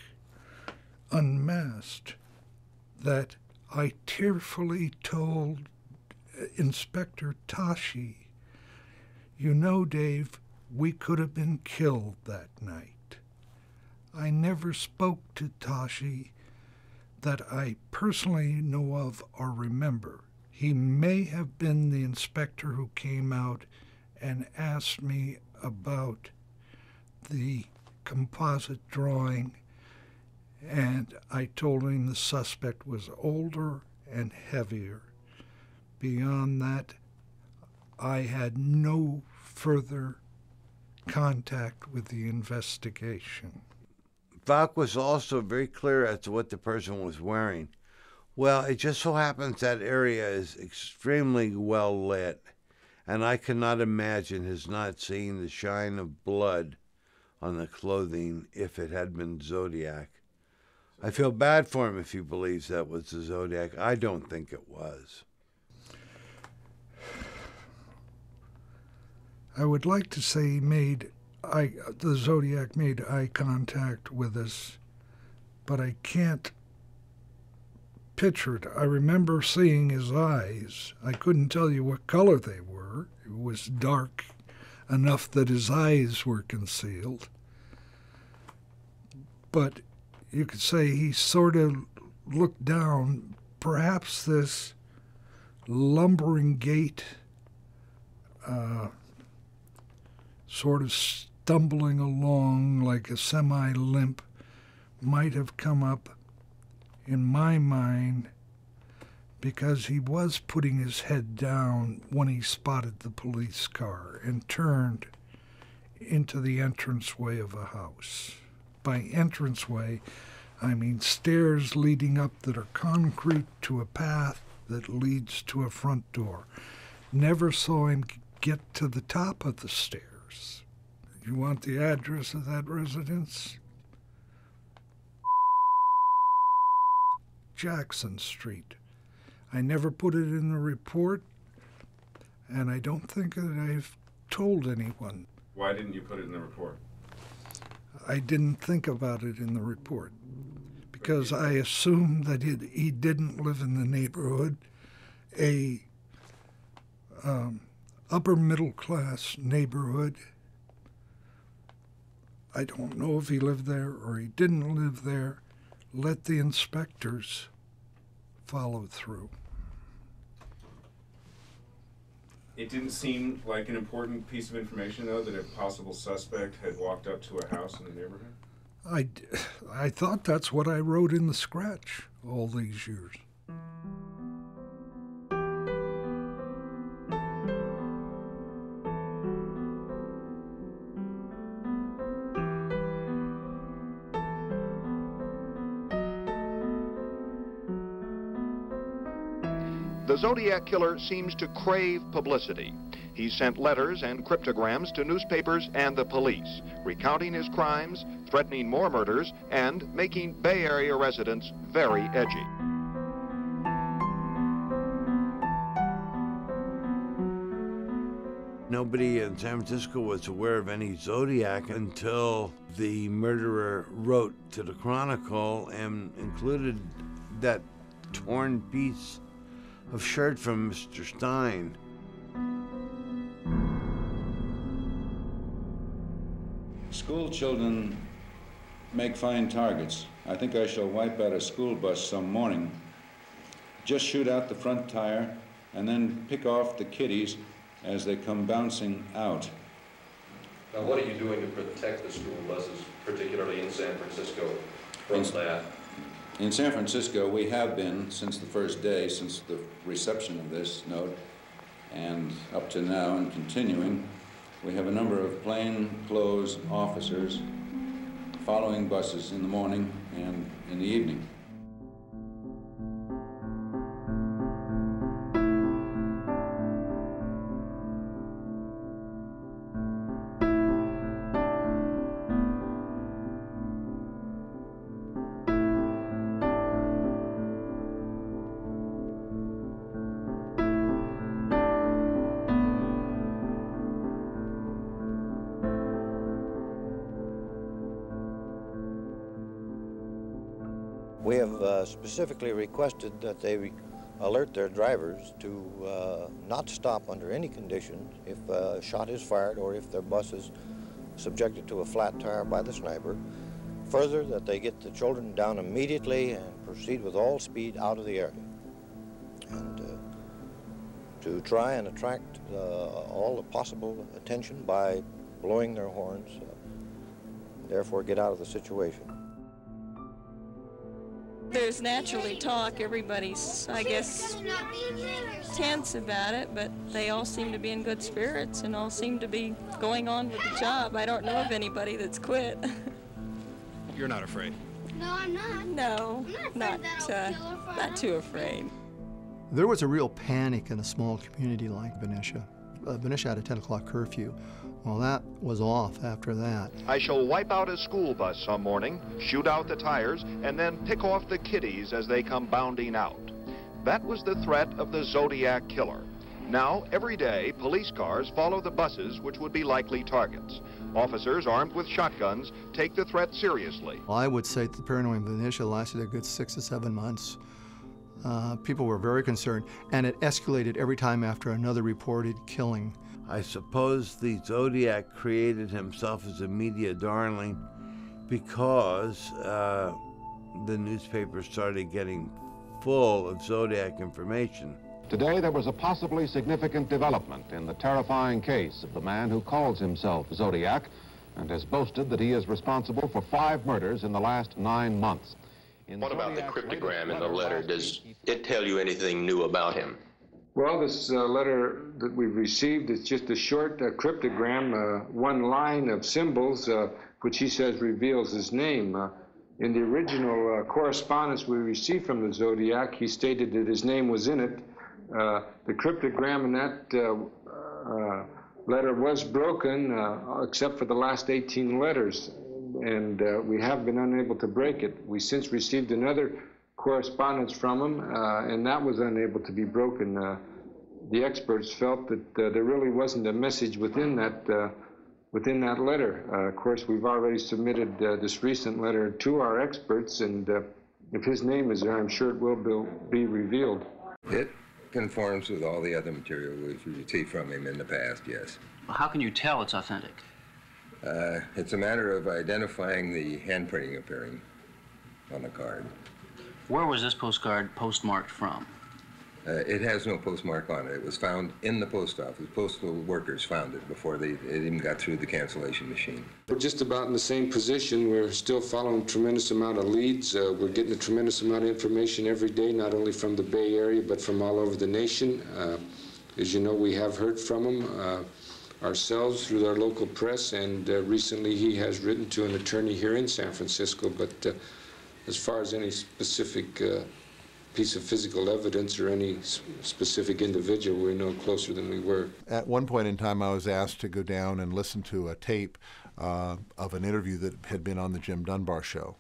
[SPEAKER 3] Unmasked, that I tearfully told Inspector Tashi, "You know, Dave, we could have been killed that night." I never spoke to Tashi that I personally know of or remember. He may have been the inspector who came out and asked me about the composite drawing, and I told him the suspect was older and heavier. Beyond that, I had no further contact with the investigation.
[SPEAKER 22] Falk was also very clear as to what the person was wearing. Well, it just so happens that area is extremely well lit, and I cannot imagine his not seeing the shine of blood on the clothing if it had been Zodiac. I feel bad for him if he believes that was the Zodiac. I don't think it was.
[SPEAKER 3] I would like to say the Zodiac made eye contact with us, but I can't picture it. I remember seeing his eyes. I couldn't tell you what color they were. It was dark enough that his eyes were concealed. But you could say he sort of looked down, perhaps this lumbering gait, sort of stumbling along like a semi-limp, might have come up in my mind because he was putting his head down when he spotted the police car and turned into the entranceway of a house. By entranceway, I mean stairs leading up that are concrete to a path that leads to a front door. Never saw him get to the top of the stairs. You want the address of that residence? Jackson Street. I never put it in the report, and I don't think that I've told anyone.
[SPEAKER 10] Why didn't you put it in the report?
[SPEAKER 3] I didn't think about it in the report because I assumed that he didn't live in the neighborhood, a upper middle class neighborhood. I don't know if he lived there or he didn't live there. Let the inspectors follow through.
[SPEAKER 10] It didn't seem like an important piece of information, though, that a possible suspect had walked up to a house in the neighborhood?
[SPEAKER 3] I thought that's what I wrote in the scratch all these years.
[SPEAKER 21] The Zodiac Killer seems to crave publicity. He sent letters and cryptograms to newspapers and the police, recounting his crimes, threatening more murders, and making Bay Area residents very edgy.
[SPEAKER 22] Nobody in San Francisco was aware of any Zodiac until the murderer wrote to the Chronicle and included that torn piece of shirt from Mr. Stein.
[SPEAKER 2] School children make fine targets. I think I shall wipe out a school bus some morning. Just shoot out the front tire and then pick off the kiddies as they come bouncing out.
[SPEAKER 5] Now, what are you doing to protect the school buses, particularly in San Francisco, from that?
[SPEAKER 2] In San Francisco, we have been since the first day, since the reception of this note, and up to now and continuing, we have a number of plainclothes officers following buses in the morning and in the evening.
[SPEAKER 23] We have specifically requested that they alert their drivers to not stop under any conditions if a shot is fired or if their bus is subjected to a flat tire by the sniper. Further, that they get the children down immediately and proceed with all speed out of the area. And to try and attract all the possible attention by blowing their horns, therefore get out of the situation.
[SPEAKER 24] There's naturally talk. Everybody's, I guess, tense about it, but they all seem to be in good spirits and all seem to be going on with the job. I don't know of anybody that's quit.
[SPEAKER 5] You're not afraid?
[SPEAKER 24] No, I'm not. No, not too afraid.
[SPEAKER 1] There was a real panic in a small community like Benicia. Benicia had a 10 o'clock curfew. Well, that was off after that.
[SPEAKER 21] I shall wipe out a school bus some morning, shoot out the tires, and then pick off the kiddies as they come bounding out. That was the threat of the Zodiac killer. Now, every day, police cars follow the buses which would be likely targets. Officers armed with shotguns take the threat seriously.
[SPEAKER 1] Well, I would say that the paranoia in Benicia lasted a good 6 to 7 months. People were very concerned, and it escalated every time after another reported killing.
[SPEAKER 22] I suppose the Zodiac created himself as a media darling because the newspapers started getting full of Zodiac information.
[SPEAKER 20] Today, there was a possibly significant development in the terrifying case of the man who calls himself Zodiac and has boasted that he is responsible for 5 murders in the last 9 months.
[SPEAKER 5] What about the cryptogram in the letter? Does it tell you anything new about him?
[SPEAKER 25] Well, this letter that we've received is just a short cryptogram, one line of symbols, which he says reveals his name. In the original correspondence we received from the Zodiac, he stated that his name was in it. The cryptogram in that letter was broken, except for the last 18 letters, and we have been unable to break it. We since received another correspondence from him, and that was unable to be broken. The experts felt that there really wasn't a message within that letter. Of course, we've already submitted this recent letter to our experts, and if his name is there, I'm sure it will be revealed.
[SPEAKER 26] It conforms with all the other material we've received from him in the past, yes.
[SPEAKER 27] Well, how can you tell it's authentic?
[SPEAKER 26] It's a matter of identifying the handprinting appearing on the card.
[SPEAKER 27] Where was this postcard postmarked from?
[SPEAKER 26] It has no postmark on it. It was found in the post office. Postal workers found it before it even got through the cancellation machine.
[SPEAKER 25] We're just about in the same position. We're still following a tremendous amount of leads. We're getting a tremendous amount of information every day, not only from the Bay Area, but from all over the nation. As you know, we have heard from him ourselves through our local press, and recently he has written to an attorney here in San Francisco, but as far as any specific piece of physical evidence or any specific individual, we're no closer than we were.
[SPEAKER 11] At one point in time, I was asked to go down and listen to a tape of an interview that had been on the Jim Dunbar show.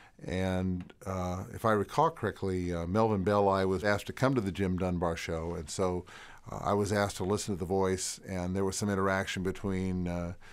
[SPEAKER 11] And if I recall correctly, Melvin Belli was asked to come to the Jim Dunbar show, and so I was asked to listen to the voice, and there was some interaction between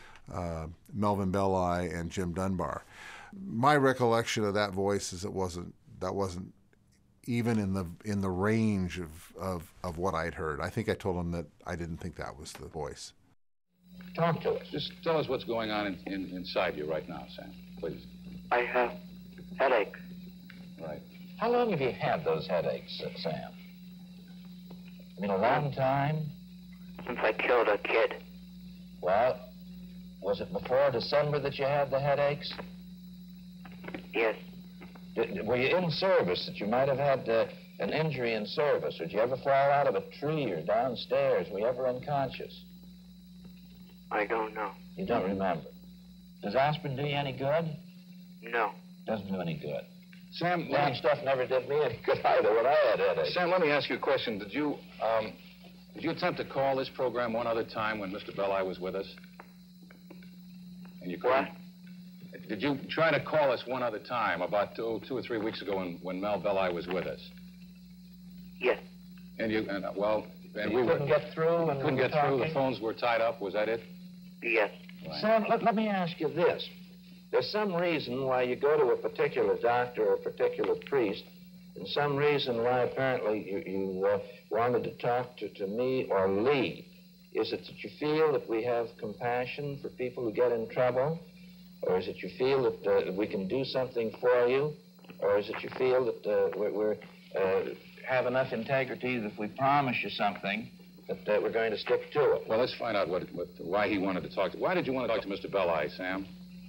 [SPEAKER 11] Melvin Belli and Jim Dunbar. My recollection of that voice is that wasn't even in the range of what I'd heard. I think I told him that I didn't think that was the voice.
[SPEAKER 4] Talk to us. Just tell us what's going on inside you right now, Sam, please.
[SPEAKER 6] I have headache.
[SPEAKER 4] Right. How long have you had those headaches, Sam? I mean, a long time?
[SPEAKER 6] Since I killed a kid.
[SPEAKER 4] Well, was it before December that you had the headaches?
[SPEAKER 6] Yes.
[SPEAKER 4] Were you in service that you might have had an injury in service? Or did you ever fall out of a tree or downstairs? Were you ever unconscious?
[SPEAKER 6] I don't know.
[SPEAKER 4] You don't remember. Does aspirin do you any good?
[SPEAKER 6] No.
[SPEAKER 4] Doesn't do any good. Sam, that stuff never did me any good either when I had headaches. Sam, let me ask you a question. Did you attempt to call this program one other time when Mr. Belli was with us? And you couldn't? What? Did you try to call us one other time about 2 or 3 weeks ago when Mel Belli was with us?
[SPEAKER 6] Yes.
[SPEAKER 4] And you, and we couldn't get through? And couldn't get through? The phones were tied up? Was that it?
[SPEAKER 6] Yes.
[SPEAKER 4] Right. Sam, let me ask you this. There's some reason why you go to a particular doctor or a particular priest, and some reason why apparently you wanted to talk to me or Lee. Is it that you feel that we have compassion for people who get in trouble? Or is it you feel that we can do something for you? Or is it you feel that we have enough integrity that if we promise you something, that we're going to stick to it? Well, let's find out why he wanted to talk to. Why did you want to talk to Mr. Belli, Sam?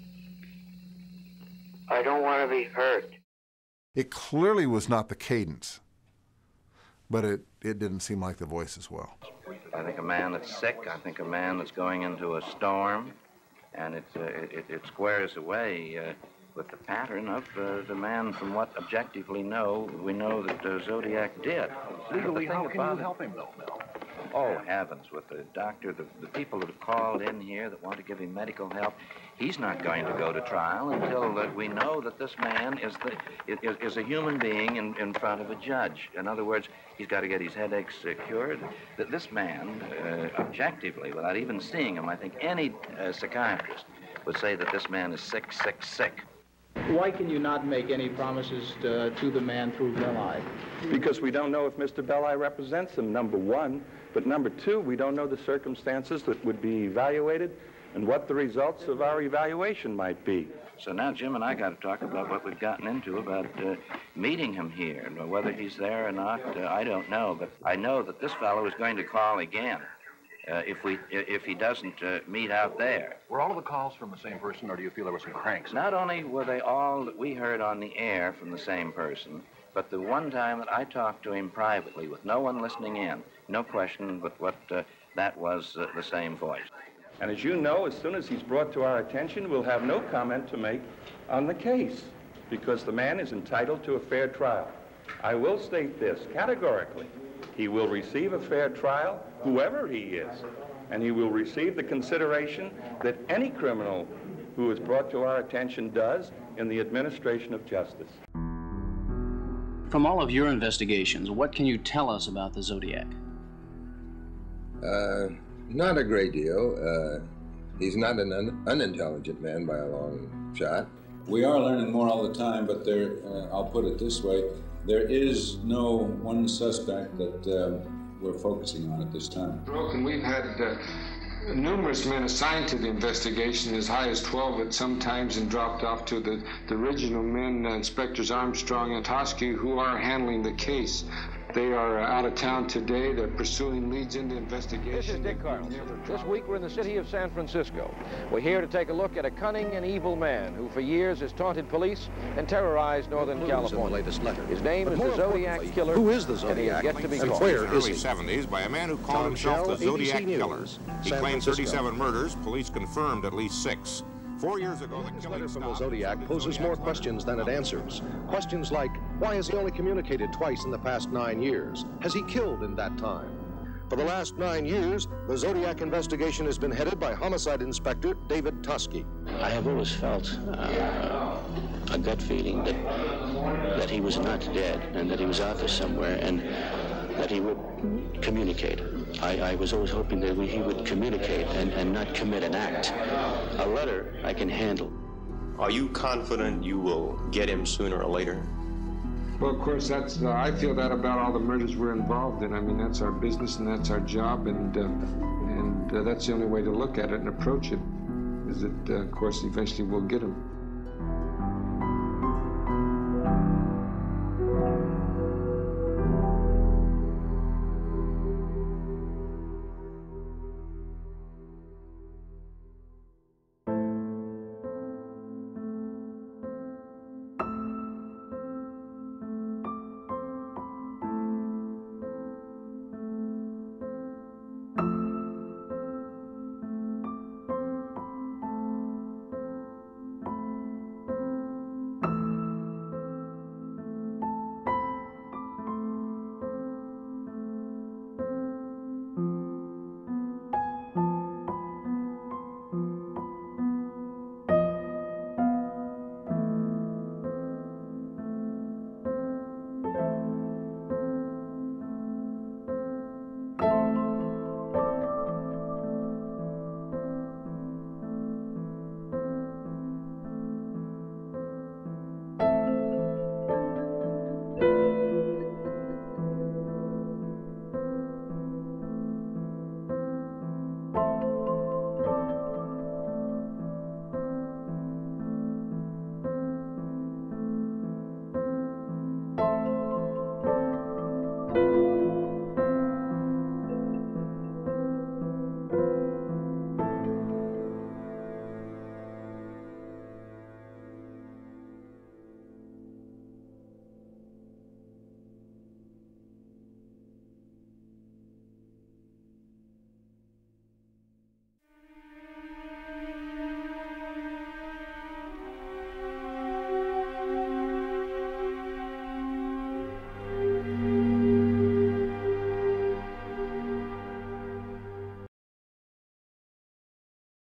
[SPEAKER 6] I don't want to be hurt.
[SPEAKER 11] It clearly was not the cadence, but it didn't seem like the voice as well.
[SPEAKER 4] I think a man that's sick, I think a man that's going into a storm, and it squares away with the pattern of the man from what objectively we know that Zodiac did.
[SPEAKER 20] Legally, how can you help him, though, Mel?
[SPEAKER 4] Oh, heavens, with the doctor, the people that have called in here that want to give him medical help, he's not going to go to trial until we know that this man is a human being in front of a judge. In other words, he's got to get his headaches cured. That this man, objectively, without even seeing him, I think any psychiatrist would say that this man is sick, sick, sick.
[SPEAKER 8] Why can you not make any promises to the man through Belli?
[SPEAKER 9] Because we don't know if Mr. Belli represents him, number one. But number two, we don't know the circumstances that would be evaluated and what the results of our evaluation might be.
[SPEAKER 4] So now Jim and I got to talk about what we've gotten into about meeting him here. And whether he's there or not, I don't know. But I know that this fellow is going to call again if he doesn't meet out there.
[SPEAKER 20] Were all of the calls from the same person, or do you feel there were some cranks?
[SPEAKER 4] Not only were they all that we heard on the air from the same person, but the one time that I talked to him privately with no one listening in, no question but what that was the same voice.
[SPEAKER 9] And as you know, as soon as he's brought to our attention, we'll have no comment to make on the case, because the man is entitled to a fair trial. I will state this categorically. He will receive a fair trial, whoever he is, and he will receive the consideration that any criminal who is brought to our attention does in the administration of justice.
[SPEAKER 27] From all of your investigations, what can you tell us about the Zodiac?
[SPEAKER 26] Not a great deal. He's not an unintelligent man by a long shot. We are learning more all the time, but I'll put it this way, there is no one suspect that we're focusing on at this time.
[SPEAKER 25] And we've had numerous men assigned to the investigation, as high as 12 at some times, and dropped off to the original men, Inspectors Armstrong and Tosky, who are handling the case. They are out of town today. They're pursuing leads in the investigation.
[SPEAKER 21] This is Dick Carlos. This week we're in the city of San Francisco. We're here to take a look at a cunning and evil man who for years has taunted police and terrorized Northern California.
[SPEAKER 20] In the latest letter.
[SPEAKER 21] His name is the Zodiac Killer.
[SPEAKER 20] Who is the Zodiac?
[SPEAKER 21] And he is yet to be
[SPEAKER 20] and
[SPEAKER 21] caught.
[SPEAKER 20] where
[SPEAKER 21] is
[SPEAKER 20] he?
[SPEAKER 21] In
[SPEAKER 20] the early 70s by a man who called himself the Zodiac Killer. He claimed 37 murders. Police confirmed at least 6. 4 years ago, the letter from the Zodiac poses more questions than it answers. Questions like, why has he only communicated twice in the past 9 years? Has he killed in that time? For the last 9 years, the Zodiac investigation has been headed by Homicide Inspector David Tosky.
[SPEAKER 27] I have always felt a gut feeling that he was not dead and that he was out there somewhere and that he would communicate. I was always hoping that he would communicate and not commit an act. A letter I can handle.
[SPEAKER 14] Are you confident you will get him sooner or later?
[SPEAKER 25] Well, of course, that's I feel that about all the murders we're involved in. I mean, that's our business and that's our job, and that's the only way to look at it and approach it, is that, of course, eventually we'll get them.